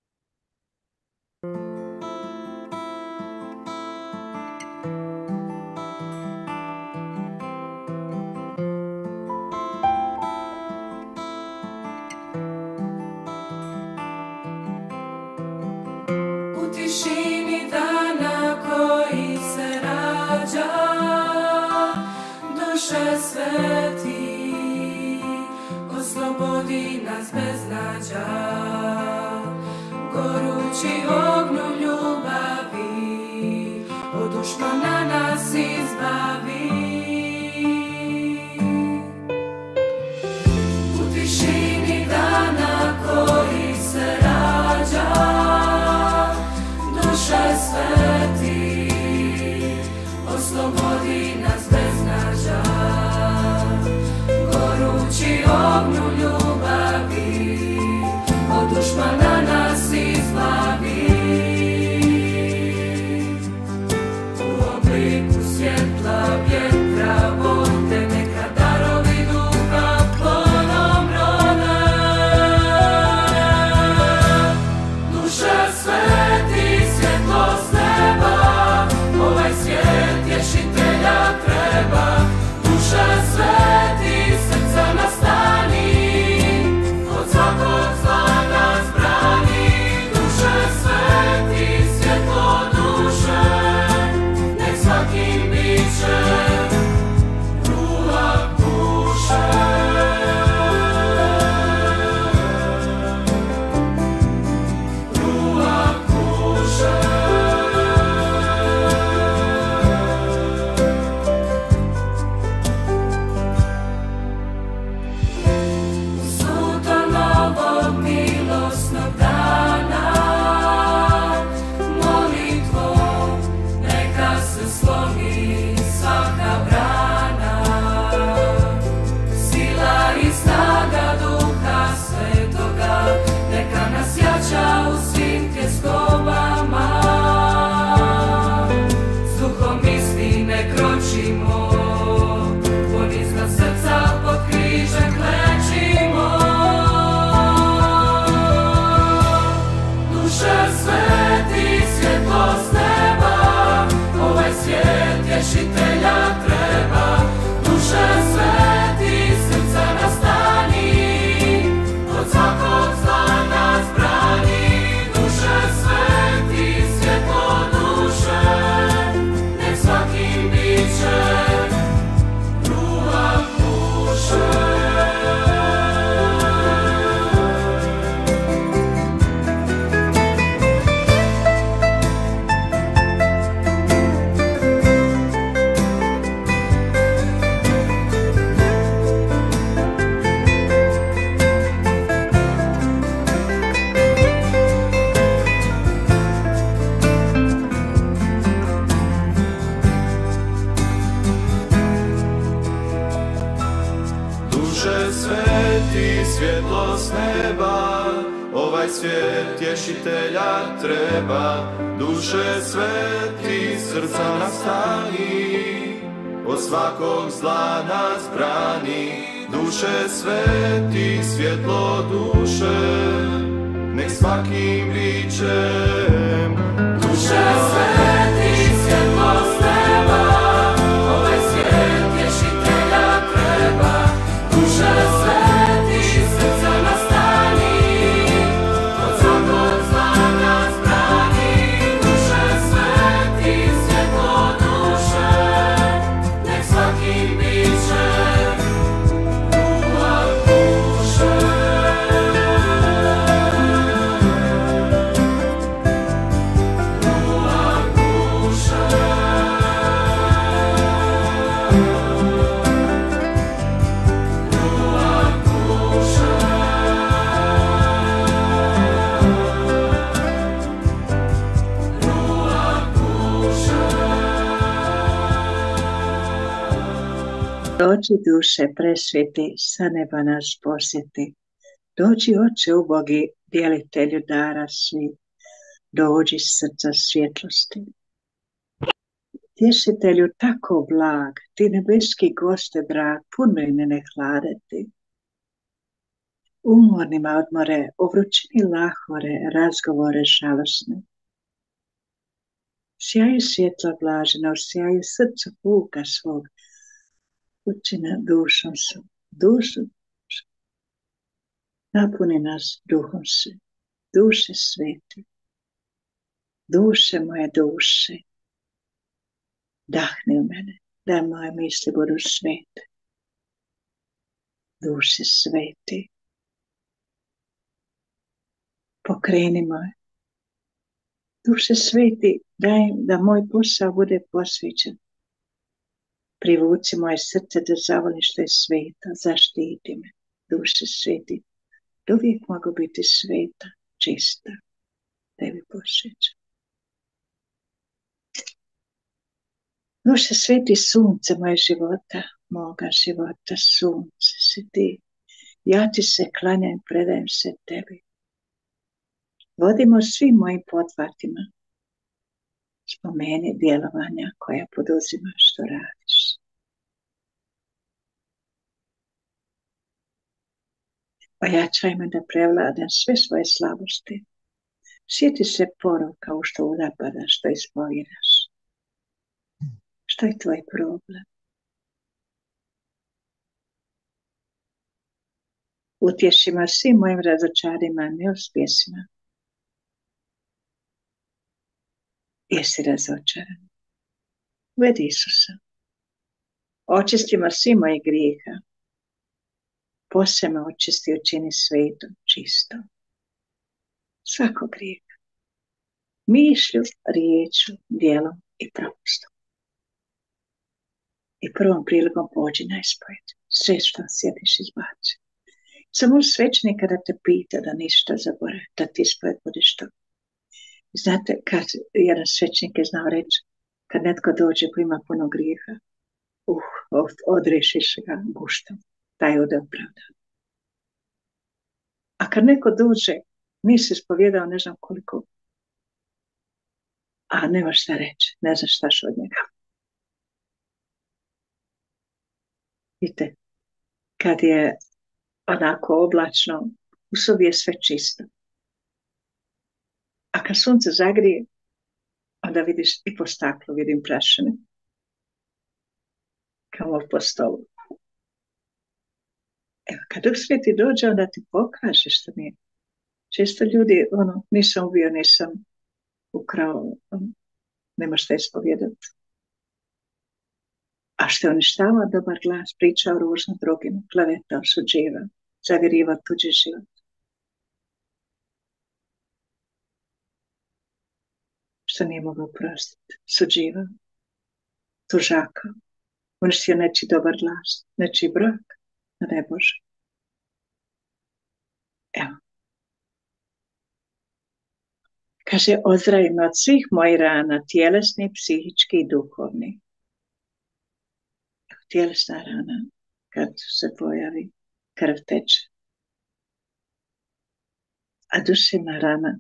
U tišini dana koji se rađa, Duše Sveti, oslobodi nas beznađa, gorući ognju ljubavi, od dušmana nas izbavi. U tišini dana koji se rađa, Duše Sveti, oslobodi nas beznađa, gorući ognju ljubavi, od dušmana nas izbavi. U obliku svjetla, vjetra, vode, neka darovi Duha plonom rode. Duše Sveti, svjetlost neba, ovaj svijet tješitelja treba. Duše Sveti, srca nastani, tješitelja treba, duše sveti, srca nastani, od svakog zla nas brani, duše sveti, svjetlo duše, nek svakim biće ruha duše. Svjetlo s neba, ovaj svijet tješitelja treba, duše sveti, srca nastani, od svakog zla nas brani, duše sveti, svjetlo duše, nek svakim ličem, duše sveti, svjetlo s neba, ovaj svijet tješitelja treba, duše sveti, Dođi duše presveti, sa neba nas posjeti. Dođi oče ubogi, djelitelju dara svi. Dođi srca svjetlosti. Tješitelju tako blag, ti nebeski goste drag, puno ime ne hladeti. Umornima odmore, u vrućini lahore, razgovore žalosne. Sjaju svjetla blažena, u sjaju srca puka svog, učina dušom su, dušu, napuni nas duhom se, duše sveti, duše moje duše, dahni u mene, da moje misli budu svete, duše sveti, pokreni moje, duše sveti, daj da moj posao bude posvećen. Privuci moje srce da zavoli što je sveta, zaštiti me, duše sveti, da uvijek mogu biti sveta, čista, tebi posvećen. Duše sveti, sunce moje života, moga života, sunce si ti, ja ti se klanjam, predajem se tebi. Vodimo svim mojim pothvatima, spomeni djelovanja koja poduzimaš, što radiš. Ojačaj me da prevladam sve svoje slabosti. Sjeti se poruka u što udapadaš, što ispovjedaš. Što je tvoj problem? Utješi me svim mojim razočarima, neuspjesima. Jesi razočaran? Vedi Isusa. Očisti me svih mojih grijeha. Poslije me očisti, učini svetom, čisto. Svako grijeha. Mišlju, riječu, djelom i propustom. I prvom prilikom pođi na ispovjed. Sve što sjetiš izbaci. Samo svećenika da te pita da ništa zaboravi, da ti ispovjed budeš to. Znate, kad jedan svećenik je znao reći, kad netko dođe ko ima puno grijeha, uh, odrešiš ga guštom, taj ode opravda. A kad neko dođe, nisi ispovjedao ne znam koliko, a nemaš šta reći, ne znaš štaš od njega. Vidite, kad je onako oblačno, u sobi je sve čisto. A kad sunce zagrije, onda vidiš i po staklu, vidim prašine. tamo po stolu. Evo, kad Duh Sveti dođe, onda ti pokaže što mi je. Često ljudi, ono, nisam ubio, nisam ukrao, ono, nema šta ispovjedati. A što je uništava dobar glas, priča o ružnom drugima, kleveta, osuđiva, zaviriva tuđi život. Što nije mogao prostiti, suđiva, tužaka, uništio nečiji dobar glas, nečiji brak, ne daj Bože. Evo. Kaže, ozdravim od svih mojih rana, tjelesni, psihički i duhovni. Tjelesna rana, kad se pojavi, krv teče. A duševna rana,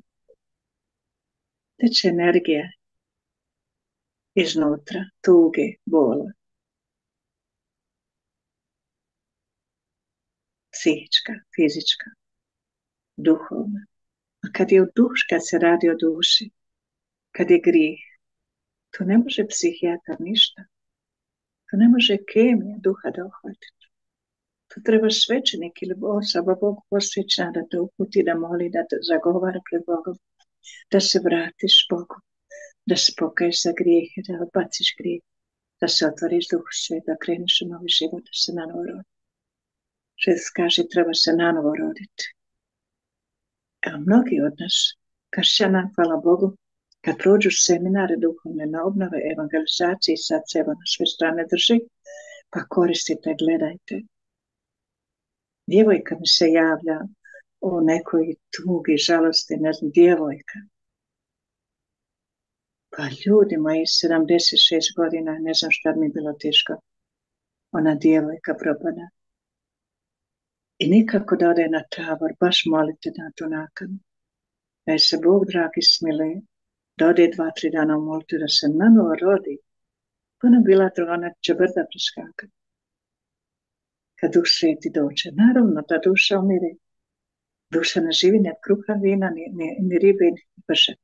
teče energija iznutra, tuge, bola. Psihička, fizička, duhovna. A kad je u duši, kad se radi o duši, kad je grijeh, to ne može psihijatar ništa. To ne može kemija duha da uhvatiti. To treba svećenik ili osoba Bogu posvećena da te uputi, da moli, da te zagovara pred Bogom, da se vratiš Bogu, da se pokaješ za grijehe, da odbaciš grijeh, da se otvoriš Duhu Svetom, da kreneš u novi život, da se nanovo rodi. Šest kaže, treba se nanovo roditi. Evo, mnogi od nas, kršćana, hvala Bogu, kad prođu seminare duhovne na obnove, evangelizacije, sad se evo na sve strane drži, pa koristite, gledajte. Djevojka mi se javlja o nekoj tugi, žalosti, ne znam, djevojka. Pa ljudi moji, sedamdeset šest godina, ne znam šta mi je bilo teško. Ona djevojka propada. I nikako da ode na tabor, baš molite na tu nakanu. Da je se Bog dragi smiluje, da ode dva, tri dana u molitvu, da se nanovo rodi. Ona bila druga, ona će brda preskakati. Kad Duh Sveti dođe, naravno da duša umire. Duša ne živi ni od kruha vina, ni, ni, ni ribe, ni brže.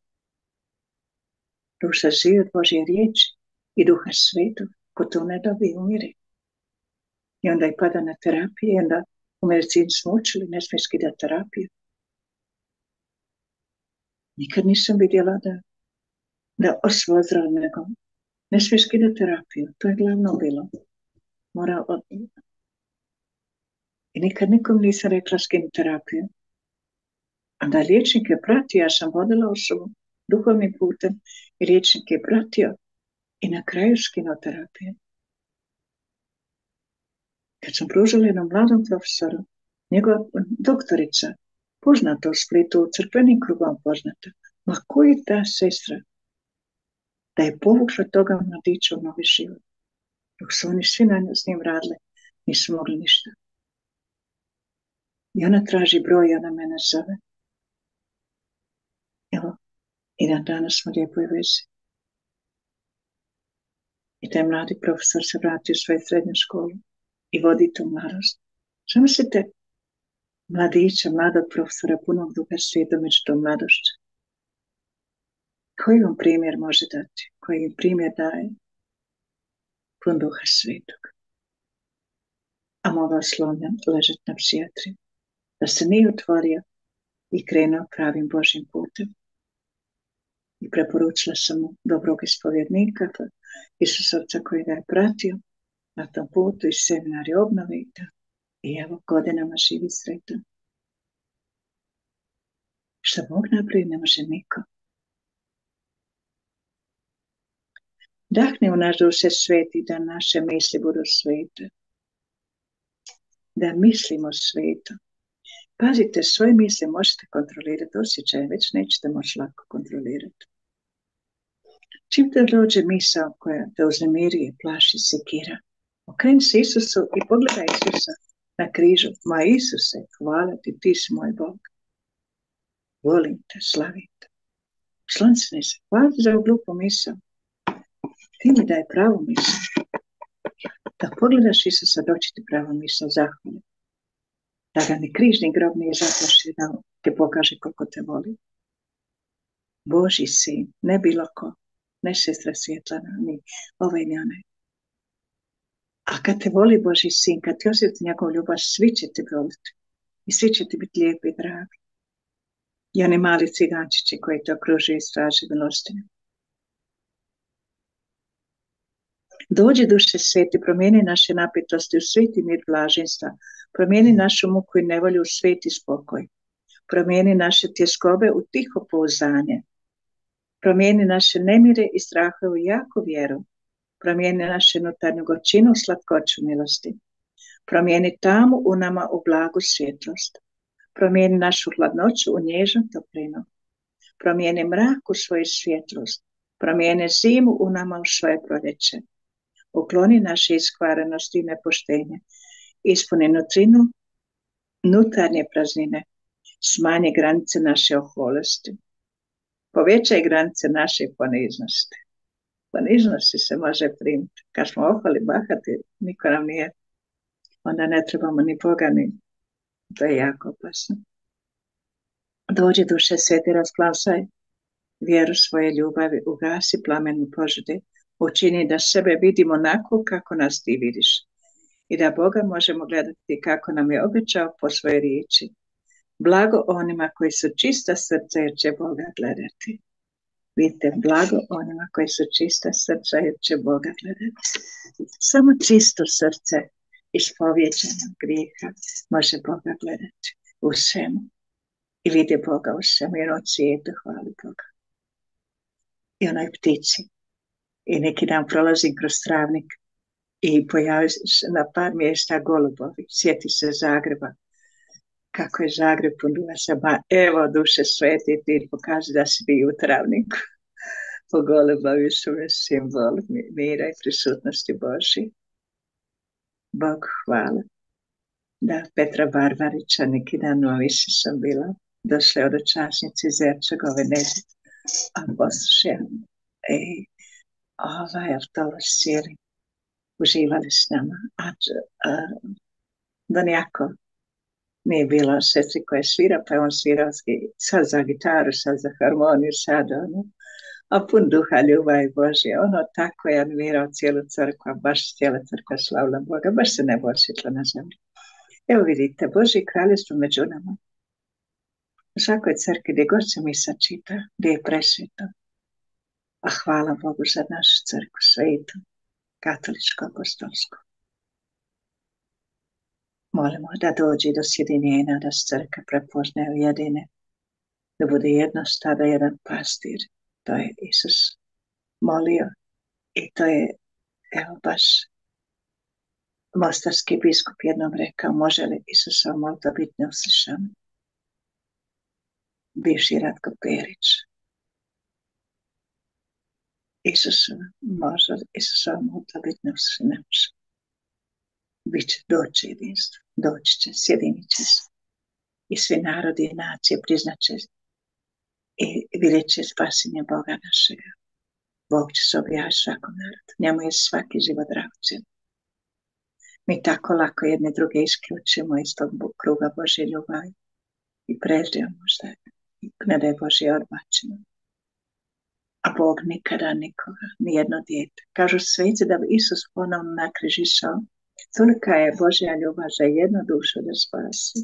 Duša živi od Božje riječi i Duha Svetog, ko to ne dobi, umire. I onda i pada na terapiju, i onda u medicini smo učili, ne smije skidati terapiju. Nikad nisam vidjela da, da osvo zdrav nego ne smije skidati terapiju. To je glavno bilo. Mora od... I nikad nikom nisam rekla skini terapiju. Onda liječnik je pratio, ja sam vodila osobu duhovnim putem i liječnik je pratio i na kraju skinuo terapiju. Kad sam pružila jednom mladom profesoru, njegova doktorica, poznata u Splitu, u crkvenim krugom poznata, ma koji je ta sestra da je povukla toga mladića u novi život. Dok su oni svi na s njim radili, nisu mogli ništa. I ona traži broj i ona mene zove. Evo, i dan danas smo lijepoj vezi. I taj mladi profesor se vrati u svoju srednju školu i vodi tu mladost. Što mislite, mladića, mladog profesora, punog Duha Svetog među tom mladošću? Koji vam primjer može dati? Koji im primjer daje? Pun Duha Svetog. A mogao slomljen ležeti na psihijatriji. Da se nije otvorio i krenuo pravim Božjim putem. I preporučila sam mu dobrog ispovjednika, Isusovca koji ga je pratio na tom putu i seminari obnove i evo godinama živi sretan. Što Bog napravi ne može niko. Dahni u naš duše sveti, da naše misli budu svete. Da mislimo sveto. Pazite, svoje misli možete kontrolirati, osjećaje već nećete moći lako kontrolirati. Čim te dođe misao koja te uznemiruje, plaši, sekira, okreni se Isusu i pogledaj Isusa na križu. Moj Isuse, hvala ti, ti si moj Bog. Volim te, slavim te. Slonsni se, hvala za ovu glupu misao. Ti mi daj pravu misao. Da pogledaš Isusa, doći ti pravu misao, zahvala. Da ga ni križ ni grob nije zaplašio, da ti pokaže koliko te voli. Božji sin, ne bilo ko, ne sestra Svjetlana, ni ovaj ni onaj. A A kad te voli Božji sin, kad ti osjeti njegov ljubav, svi će te voliti. I svi će ti biti lijepi i dragi. I oni mali cigančići koji te okružuju i straže milostinju. Dođi, Duše Sveti, promijeni naše napetosti u sveti mir blaženstva. Promijeni našu muku i nevolju u sveti spokoj. Promijeni naše tjeskobe u tiho pouzdanje. Promijeni naše nemire i strahove u jaku vjeru. Promijeni naše unutarnju gorčinu u slatkoću milosti. Promijeni tamu u nama u blagu svjetlost. Promijeni našu hladnoću u nježnu toplinu. Promijeni mrak u svoju svjetlost. Promijeni zimu u nama u svoje proljeće. Ukloni naše iskvarenosti i nepoštenje. Ispuni nutrinu nutarnje praznine. Smanji granice naše oholosti. Povećaj granice naše poniznosti. Poniznosti se može primiti. Kad smo oholi, bahati, niko nam nije. Onda ne trebamo ni Boga, ni. To je jako opasno. Dođi, Duše Sveti, rasplamsaj vjeru svoje ljubavi, ugasi plamenu požude, učini da sebe vidimo onako kako nas ti vidiš i da Boga možemo gledati kako nam je obećao po svojoj riječi. Blago onima koji su čista srca jer će Boga gledati. Vidite, blago onima koji su čista srca jer će Boga gledati. Samo čisto srce ispovjeđeno grijeha može Boga gledati u svemu i vidi Boga u svemu jer on svijetu hvali Boga. I onoj ptici. I neki dan prolazim kroz travnik i pojavi se na par mjesta golubovi. Sjeti se Zagreba. Kako je Zagreb pun glasa, ba evo Duše Sveti, ti pokaži da si bio u travniku. Po golubovi su mi simbol mira i prisutnosti Božji. Bog hvala. Da, Petra Barbarića, neki dan u Avisi sam bila, došla od časnici iz Erčegove neđe, a poslušaj, ej, ovaj autobus cijeli, uživali s nama, a, a Donjako nije bilo sestri koja svira, pa je on svirao sad za gitaru, sad za harmoniju, sad ono, a pun duha ljubavi Božje, ono tako je animirao cijelu crkvu, baš cijela crkva slavila Boga, baš se nebo osjetila na zemlji. Evo vidite, Božje kraljevstvo među nama. U svakoj crkvi gdje god se misa čita, gdje je presvjeto. A hvala Bogu za našu crkvu, svetu, katoličko, apostolsko. Molimo da dođe do sjedinjenja, da se crkva prepozne ujedine, da bude jedno stada, jedan pastir. To je Isus molio i to je, evo baš, mostarski biskup jednom rekao, može li Isusova molitva biti neuslišana? Bivši Ratko Perić. Isusova, može li Isusova molitva biti neuslišana? Ne može. Biće, doći jedinstvo, doći će, sjedinit će se. I svi narodi i nacije priznat će i vidjet će spasenje Boga našega. Bog će se objaviti svakom narodu. Njemu je svaki život dragocjen. Mi tako lako jedne druge isključimo iz tog kruga Božje ljubavi i prezrijemo možda i ne da je Božje odbačeno. A Bog nikada nikoga, nijedno dijete. Kažu sveci da bi Isus ponovno na križ išao, tolika je Božja ljubav za jednu dušu da spasi.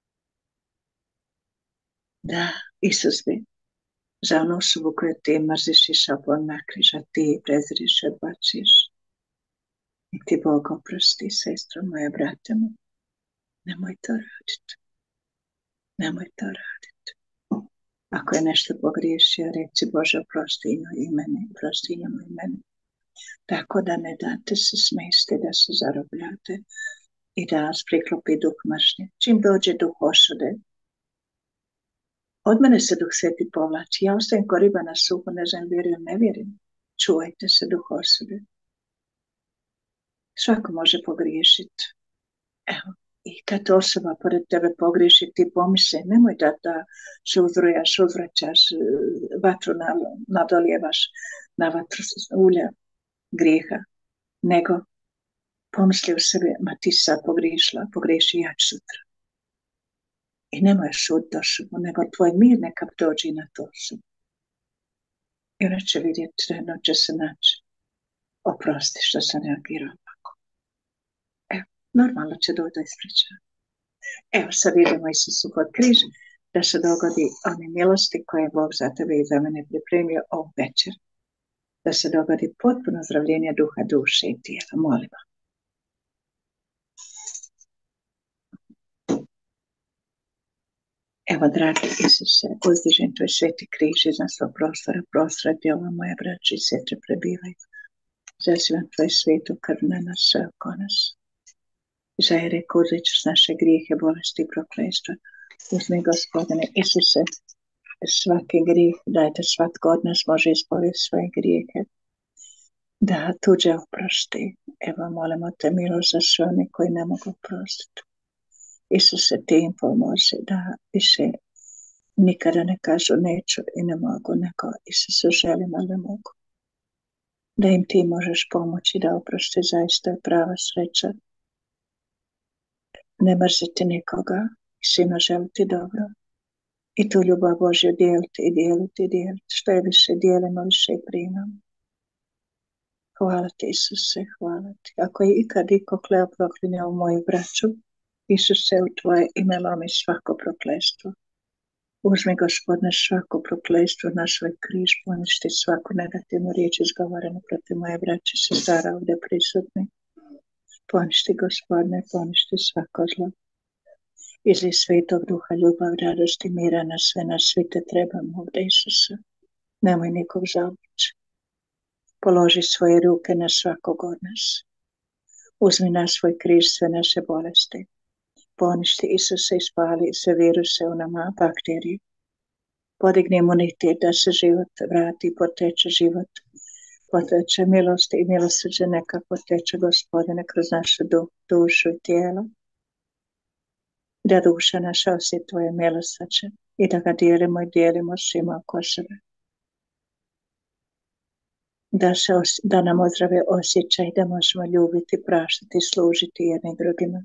Da, Isus bi za onu osobu koju ti mrziš išao pon na križ, a ti preziriš i odbačiš. I ti Bog oprosti, sestro moje, brate mu. Nemoj to raditi. Nemoj to raditi. Ako je nešto pogriješio, reci Bože, oprosti i mene, oprosti njemu i mene. Tako da ne date se smesti, da se zarobljate i da vas priklopi duh mržnje. Čim dođe duh osude, od mene se duh sveti povlači. Ja ostajem ko riba na suhu, ne znam, vjerujem, ne vjerujem. Čuvajte se duh osude. Svako može pogriješiti. Evo, i kad osoba pored tebe pogriješi, ti pomisli, nemoj da, da se uzrujaš, uzvraćaš, vatru nadoljevaš na vatru ulja grijeha, nego pomisli u sebe, ma ti sad pogriješila, pogriješi ja ću sutra. I nemoj suditi osobu, nego tvoj mir neka dođe na to osobu. I ona će vidjeti, jedno će se naći. Oprosti što sam reagirao ovako. normalno će doći do ispričanja. Evo sad idemo Isusu kod križa, da se dogodi one milosti koje je Bog za tebe i za mene pripremio ovu večer. Da se dogodi potpuno zdravljenje duha, duše i tijela. Molim vas. Evo, dragi Isuse, uzdižem tvoj sveti križ iznad svog prostora, prostora gdje ova moja braća i sestre prebivaju. Zazivam tvoj svetu krv na nas, sve oko nas. Žajere, uzet ćeš naše grijehe, bolesti i prokletstva. Uzmi, Gospodine Isuse, svaki grijeh, dajte svatko od nas može ispovjeti svoje grijehe. Da tuđe oprosti. Evo, molimo te milost za sve one koji ne mogu oprostiti. Isuse, ti im pomozi da više nikada ne kažu neću i ne mogu, nego Isuse želim, ali ne mogu. Da im ti možeš pomoći da oprosti, zaista je prava sreća. Ne mrziti nikoga i svima želiti dobro. I tu ljubav Božju dijeliti i dijeliti i dijeliti. Što je više dijelimo, više i primamo. Hvala ti, Isuse, hvala ti. Ako je ikad iko kleo proklinjao moju braću, Isuse, u tvoje ime lomi svako prokletstvo. Uzmi, Gospodine, svako prokletstvo na svoj križ, poništi svaku negativnu riječ izgovorenu protiv moje braće i sestara ovdje prisutni. Poništi, Gospodine, poništi svako zlo. Izli svetog duha, ljubav, radost i mira na sve nas, svi te trebamo ovdje, Isuse. Nemoj nikog zaobići. Položi svoje ruke na svakog od nas. Uzmi na svoj križ sve naše bolesti. Poništi, Isuse, i spali sve viruse u nama, bakterije. Podigni imunitet da se život vrati, poteče život. Poteče milost i milosrđe neka poteče, Gospodine, kroz našu du, dušu i tijelo. Da duša naša osjeti tvoje milosrđe i da ga dijelimo i dijelimo svima oko sebe. Da, se os, da nam ozdrave osjećaj, da možemo ljubiti, praštati, služiti jednim drugima.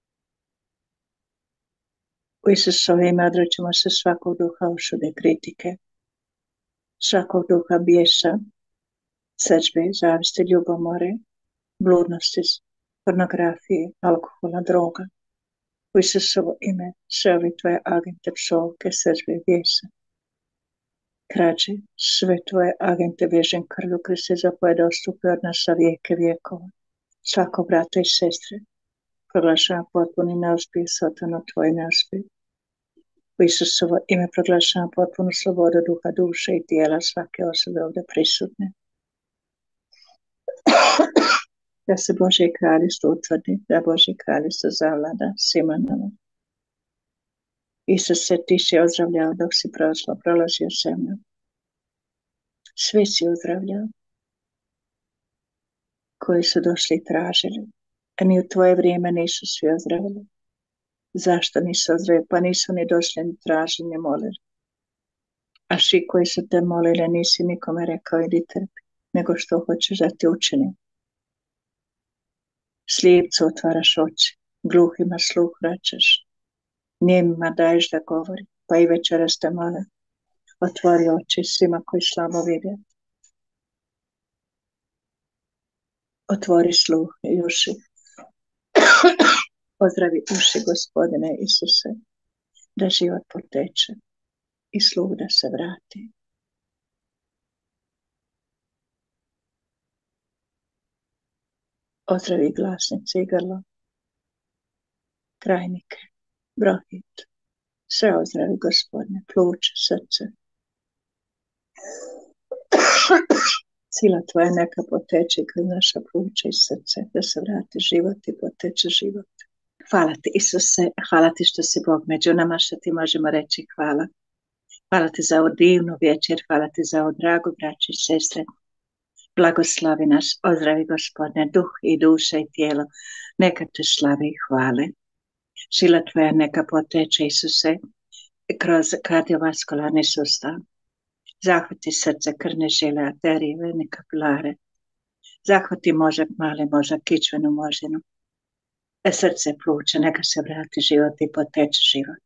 U Isusove ime odrećemo se svakog duha osude, kritike, svakog duha bijesa, srdžbe, zavisti, ljubomore, bludnosti, pornografije, alkohola, droga. U Isusovo ime sve ovi tvoje agente psovke, srdžbe, bijesa, krađe, sve tvoje agente vežem krvlju Kriste zapovjeda ostupi od nas za vijeke vijekova. Svako brata i sestre proglašavam potpuni neuspjeh, Satano tvoj neuspjeh. U Isusovo ime proglašavam potpunu slobodu duha, duše i tijela svake osobe ovdje prisutne. Da se Božje kraljevstvo utvrdi, da Božje kraljevstvo zavlada svima nama. Isuse, ti si ozdravljao dok si prolazio, prolazio zemlju. Svi si ozdravljao koji su došli i tražili. A ni u tvoje vrijeme nisu svi ozdravili. Zašto nisu ozdravili? Pa nisu ni došli, ni tražili, ni molili. A svi koji su te molili, nisi nikome rekao idi trpi, nego što hoćeš da ti učini. Slijepcu otvaraš oči, gluhima sluh vraćaš, njemima daješ da govori, pa i večeras te mole. Otvori oči svima koji slabo vide. Otvori sluh i uši. Ozdravi uši, Gospodine Isuse, da život poteče i sluh da se vrati. Ozdravi glasnice i grlo, krajnike, bronhit, sve ozdravi, Gospodine, pluće, srce. Sila tvoja neka poteče kroz naša pluća i srce, da se vrati život i poteče život. Hvala ti, Isuse, hvala ti što si Bog među nama, što ti možemo reći hvala. Hvala ti za ovu divnu večer, hvala ti za ovu dragu braću i sestre. Blagoslovi nas, ozdravi, Gospodine, duh i duša i tijelo, neka te slavi i hvale. Sila tvoja neka poteče, Isuse, kroz kardiovaskularni sustav. Zahvati srce, krvne žile, arterije, vene kapilare. Zahvati mozak, mali mozak, kičvenu moždinu. E srce, pluća, neka se vrati život i poteče život.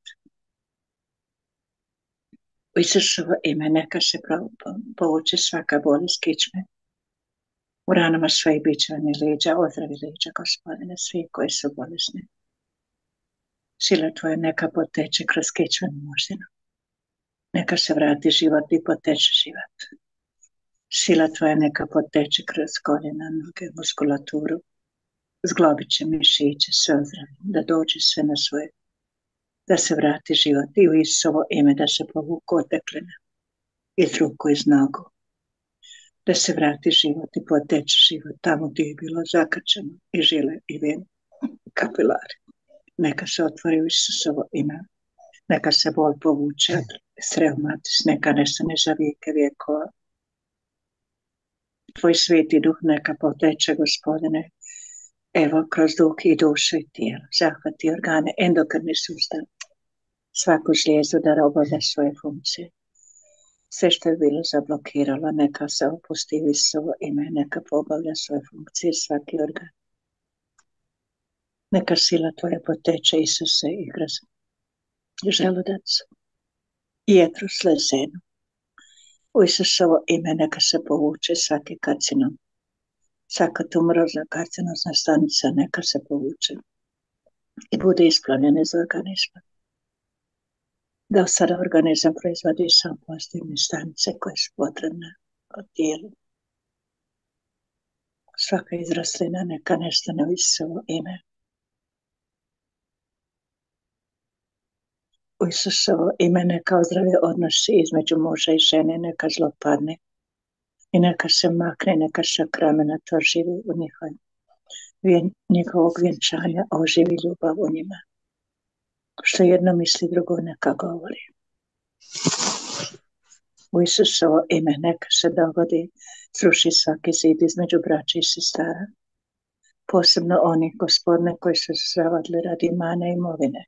U Isusovo ime neka se povuče svaka bolest kičme. U ranama svojih bičevani leđa, ozdravi leđa, Gospodine, svi koji su bolesni. Sila Tvoja neka poteče kroz kičmenu moždinu. Neka se vrati život i poteče život. Sila Tvoja neka poteče kroz koljena, noge, muskulaturu. Zglobit će mišiće, sve ozdravi, da dođe sve na svoje, da se vrati život i u Isusovo ime da se povuku otekline iz ruku, iz nogu. Da se vrati život i poteče život tamo gdje je bilo zakačeno i žile i vene, kapilari. Neka se otvori u Isusovo ime. Neka se bol povuče od reumatis, neka nestane za vijeke vijekova. Tvoj sveti duh neka poteče, Gospodine, evo kroz duh i dušu i tijelo, zahvati organe, endokrini sustav, svaku žlijezu da obavlja svoje funkcije. Sve što je bilo zablokiralo, neka se opusti u Isusovo ime, neka obavlja svoje funkcije, svaki organ. Neka sila Tvoja poteče, Isuse, i kroz želudac, jetru, slezenu. U Isusovo ime neka se povuče svaki karcinom. Svaka tumorozna karcinozna stanica neka se povuče i bude isplavljena iz organizma. Da sada organizam proizvodi samo pozitivne stanice koje su potrebne od tijelu. Svaka izraslina neka nestane u Isusovo ime. U Isusovo ime neka ozdrave odnosi između muža i žene, neka zlo padne i neka se makne, neka se kramena to živi u njihovim, vjen, njihovog vjenčanja, oživi ljubav u njima. Što jedno misli, drugo neka govori. U Isusovo ime neka se dogodi, sruši svaki zid između braća i sestara, posebno oni, Gospodine, koji su se zavadili radi imana i imovine.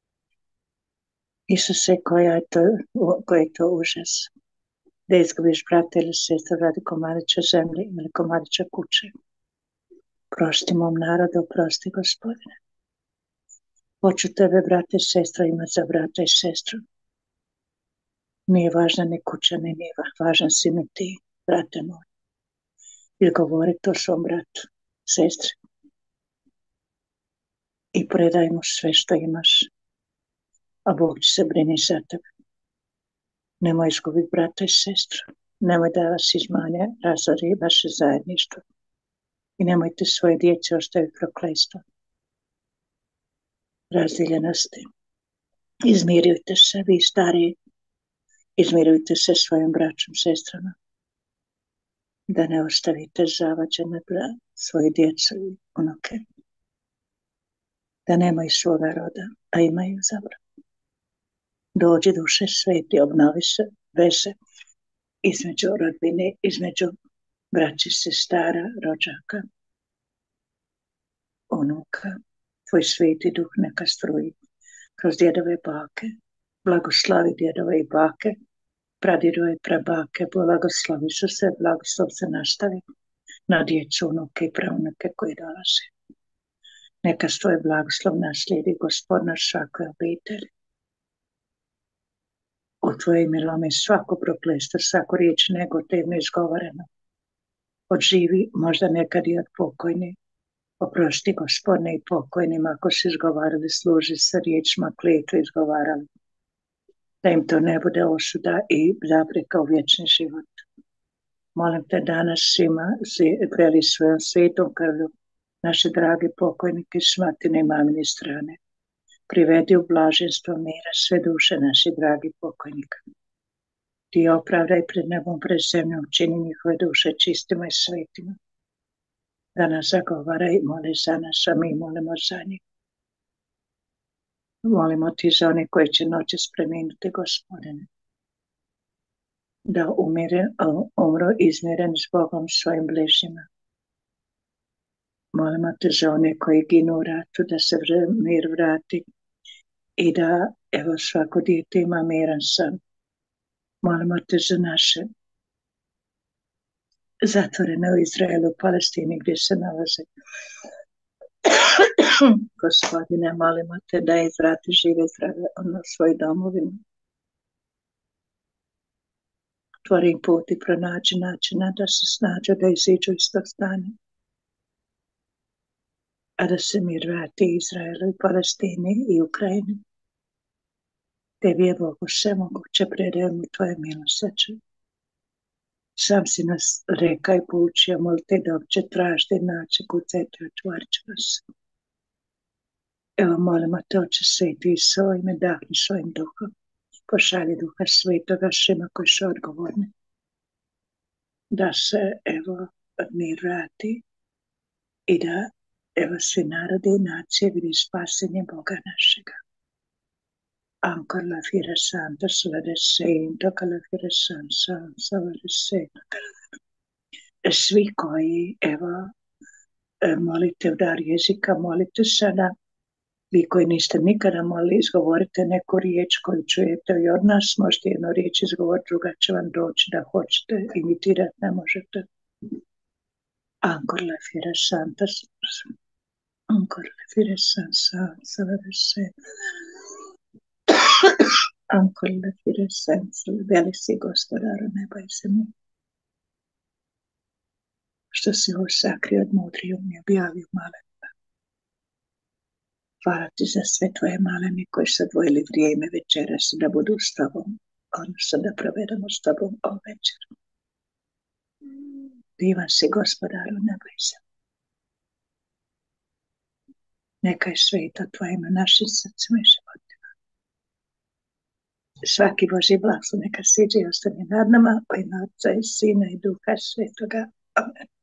Isuse, koja je to, koji je to užas, da izgubiš brata ili sestru radi komadića zemlje ili komadića kuće. Prosti mom narodu, prosti, Gospodine. Hoću tebe, brate i sestra, imati za brata i sestru. Nije važna ni kuća, ni niva, važan si mi ti, brate moj. Ili govori to svom bratu, sestri. I predaj mu sve što imaš, a Bog će se brini za tebe. Nemoj izgubiti brata i sestru. Nemoj da vas izmanje razori vaše zajedništvo. I nemojte svoje djece ostaviti prokletstvo. Razdjeljenosti. Izmirujte se, vi stariji. Izmirujte se svojim braćom, sestrama. Da ne ostavite zavađene svoje djecu i unuke. Da nemaju svoga roda, a imaju zabranu. Dođi, duše sveti, obnovi se veze između rodbine, između braći, sestara, rođaka, unuka. Tvoj sveti duh neka struji kroz djedove bake, blagoslovi djedove i bake, pradjedove i prabake, blagoslovi su se, blagoslov se nastavi na djecu, unuke i praunuke koji dolaze. Neka tvoj blagoslov naslijedi Gospod na svakoj obitelji. U Tvoje ime lomi svako prokletstvo, svako riječ negativno izgovoreno. Odživi možda nekad i od pokojni. Oprosti, Gospodine, i pokojnima ako su izgovarali, služi sa riječima kletve izgovarali. Da im to ne bude osuda i zapreka u vječni život. Molim te danas svima preli svojom svetom krvlju naše drage pokojnike s matine i mamine strane. Privedi u blaženstvo mira sve duše naši dragi pokojnika. Ti opravdaj pred nebom, pred zemljom, čini njihove duše čistima i svetima. Da nas zagovara i moli za nas, a mi molimo za njih. Molimo ti za one koji će noćas preminuti, Gospodine. Da umire, umru izmireni s Bogom svojim bližnjima. Molimo te za one koji ginu u ratu, da se mir vrati i da, evo, svako dijete ima miran san. Molimo te za naše zatvorene u Izraelu, Palestini, gdje se nalaze. Gospodine, molimo te da ih vrati žive zdrave na svoj domovinu. otvori im put i pronađi načina da se snađu, da iziđu iz tog stanja. A da se mir vrati Izraelu i Palestini i Ukrajini. Tebi je Bogu svemoguće, predajemo tvoje milosrđe. Sam si nas reka i poučio, molite da opće tražite i naći, kucajte i otvorit će vas. Evo molimo te, Oče sveti, i svojim i dahni svojim duhom. Pošalji Duha Svetoga svima koji su odgovorni. Da se, evo, mir vrati i da, evo, svi narodi i nacije vidi spasenje Boga našega. Ancora la fiera santa sulla descento, che la fiera santa sulla descento. Svi koji, evo, molite u dar jezika, molite sada. Vi koji niste nikada molili, izgovorite neku riječ koju čujete i od nas. Možete jednu riječ izgovoriti, druga će vam doći da hoćete, imitirati ne možete. Ancora la fiera santa, ancora la fiera santa sulla descento. Ancora la fiera santa, veli si gospodaru neba i zemlje. Što si ovo sakrio od mudriju mi objavio malena. Hvala ti za sve tvoje malene koji su odvojili vrijeme večeras da budu s tobom, odnosno da provedemo s tobom ovu večer. Divan si gospodaru neba i zemlje. Neka je sveto tvoje ime našim srcima i životima. Svaki Božji blagoslov neka siđe i ostane nad nama, u ime Otca i Sina i Duha Svetoga. Amen.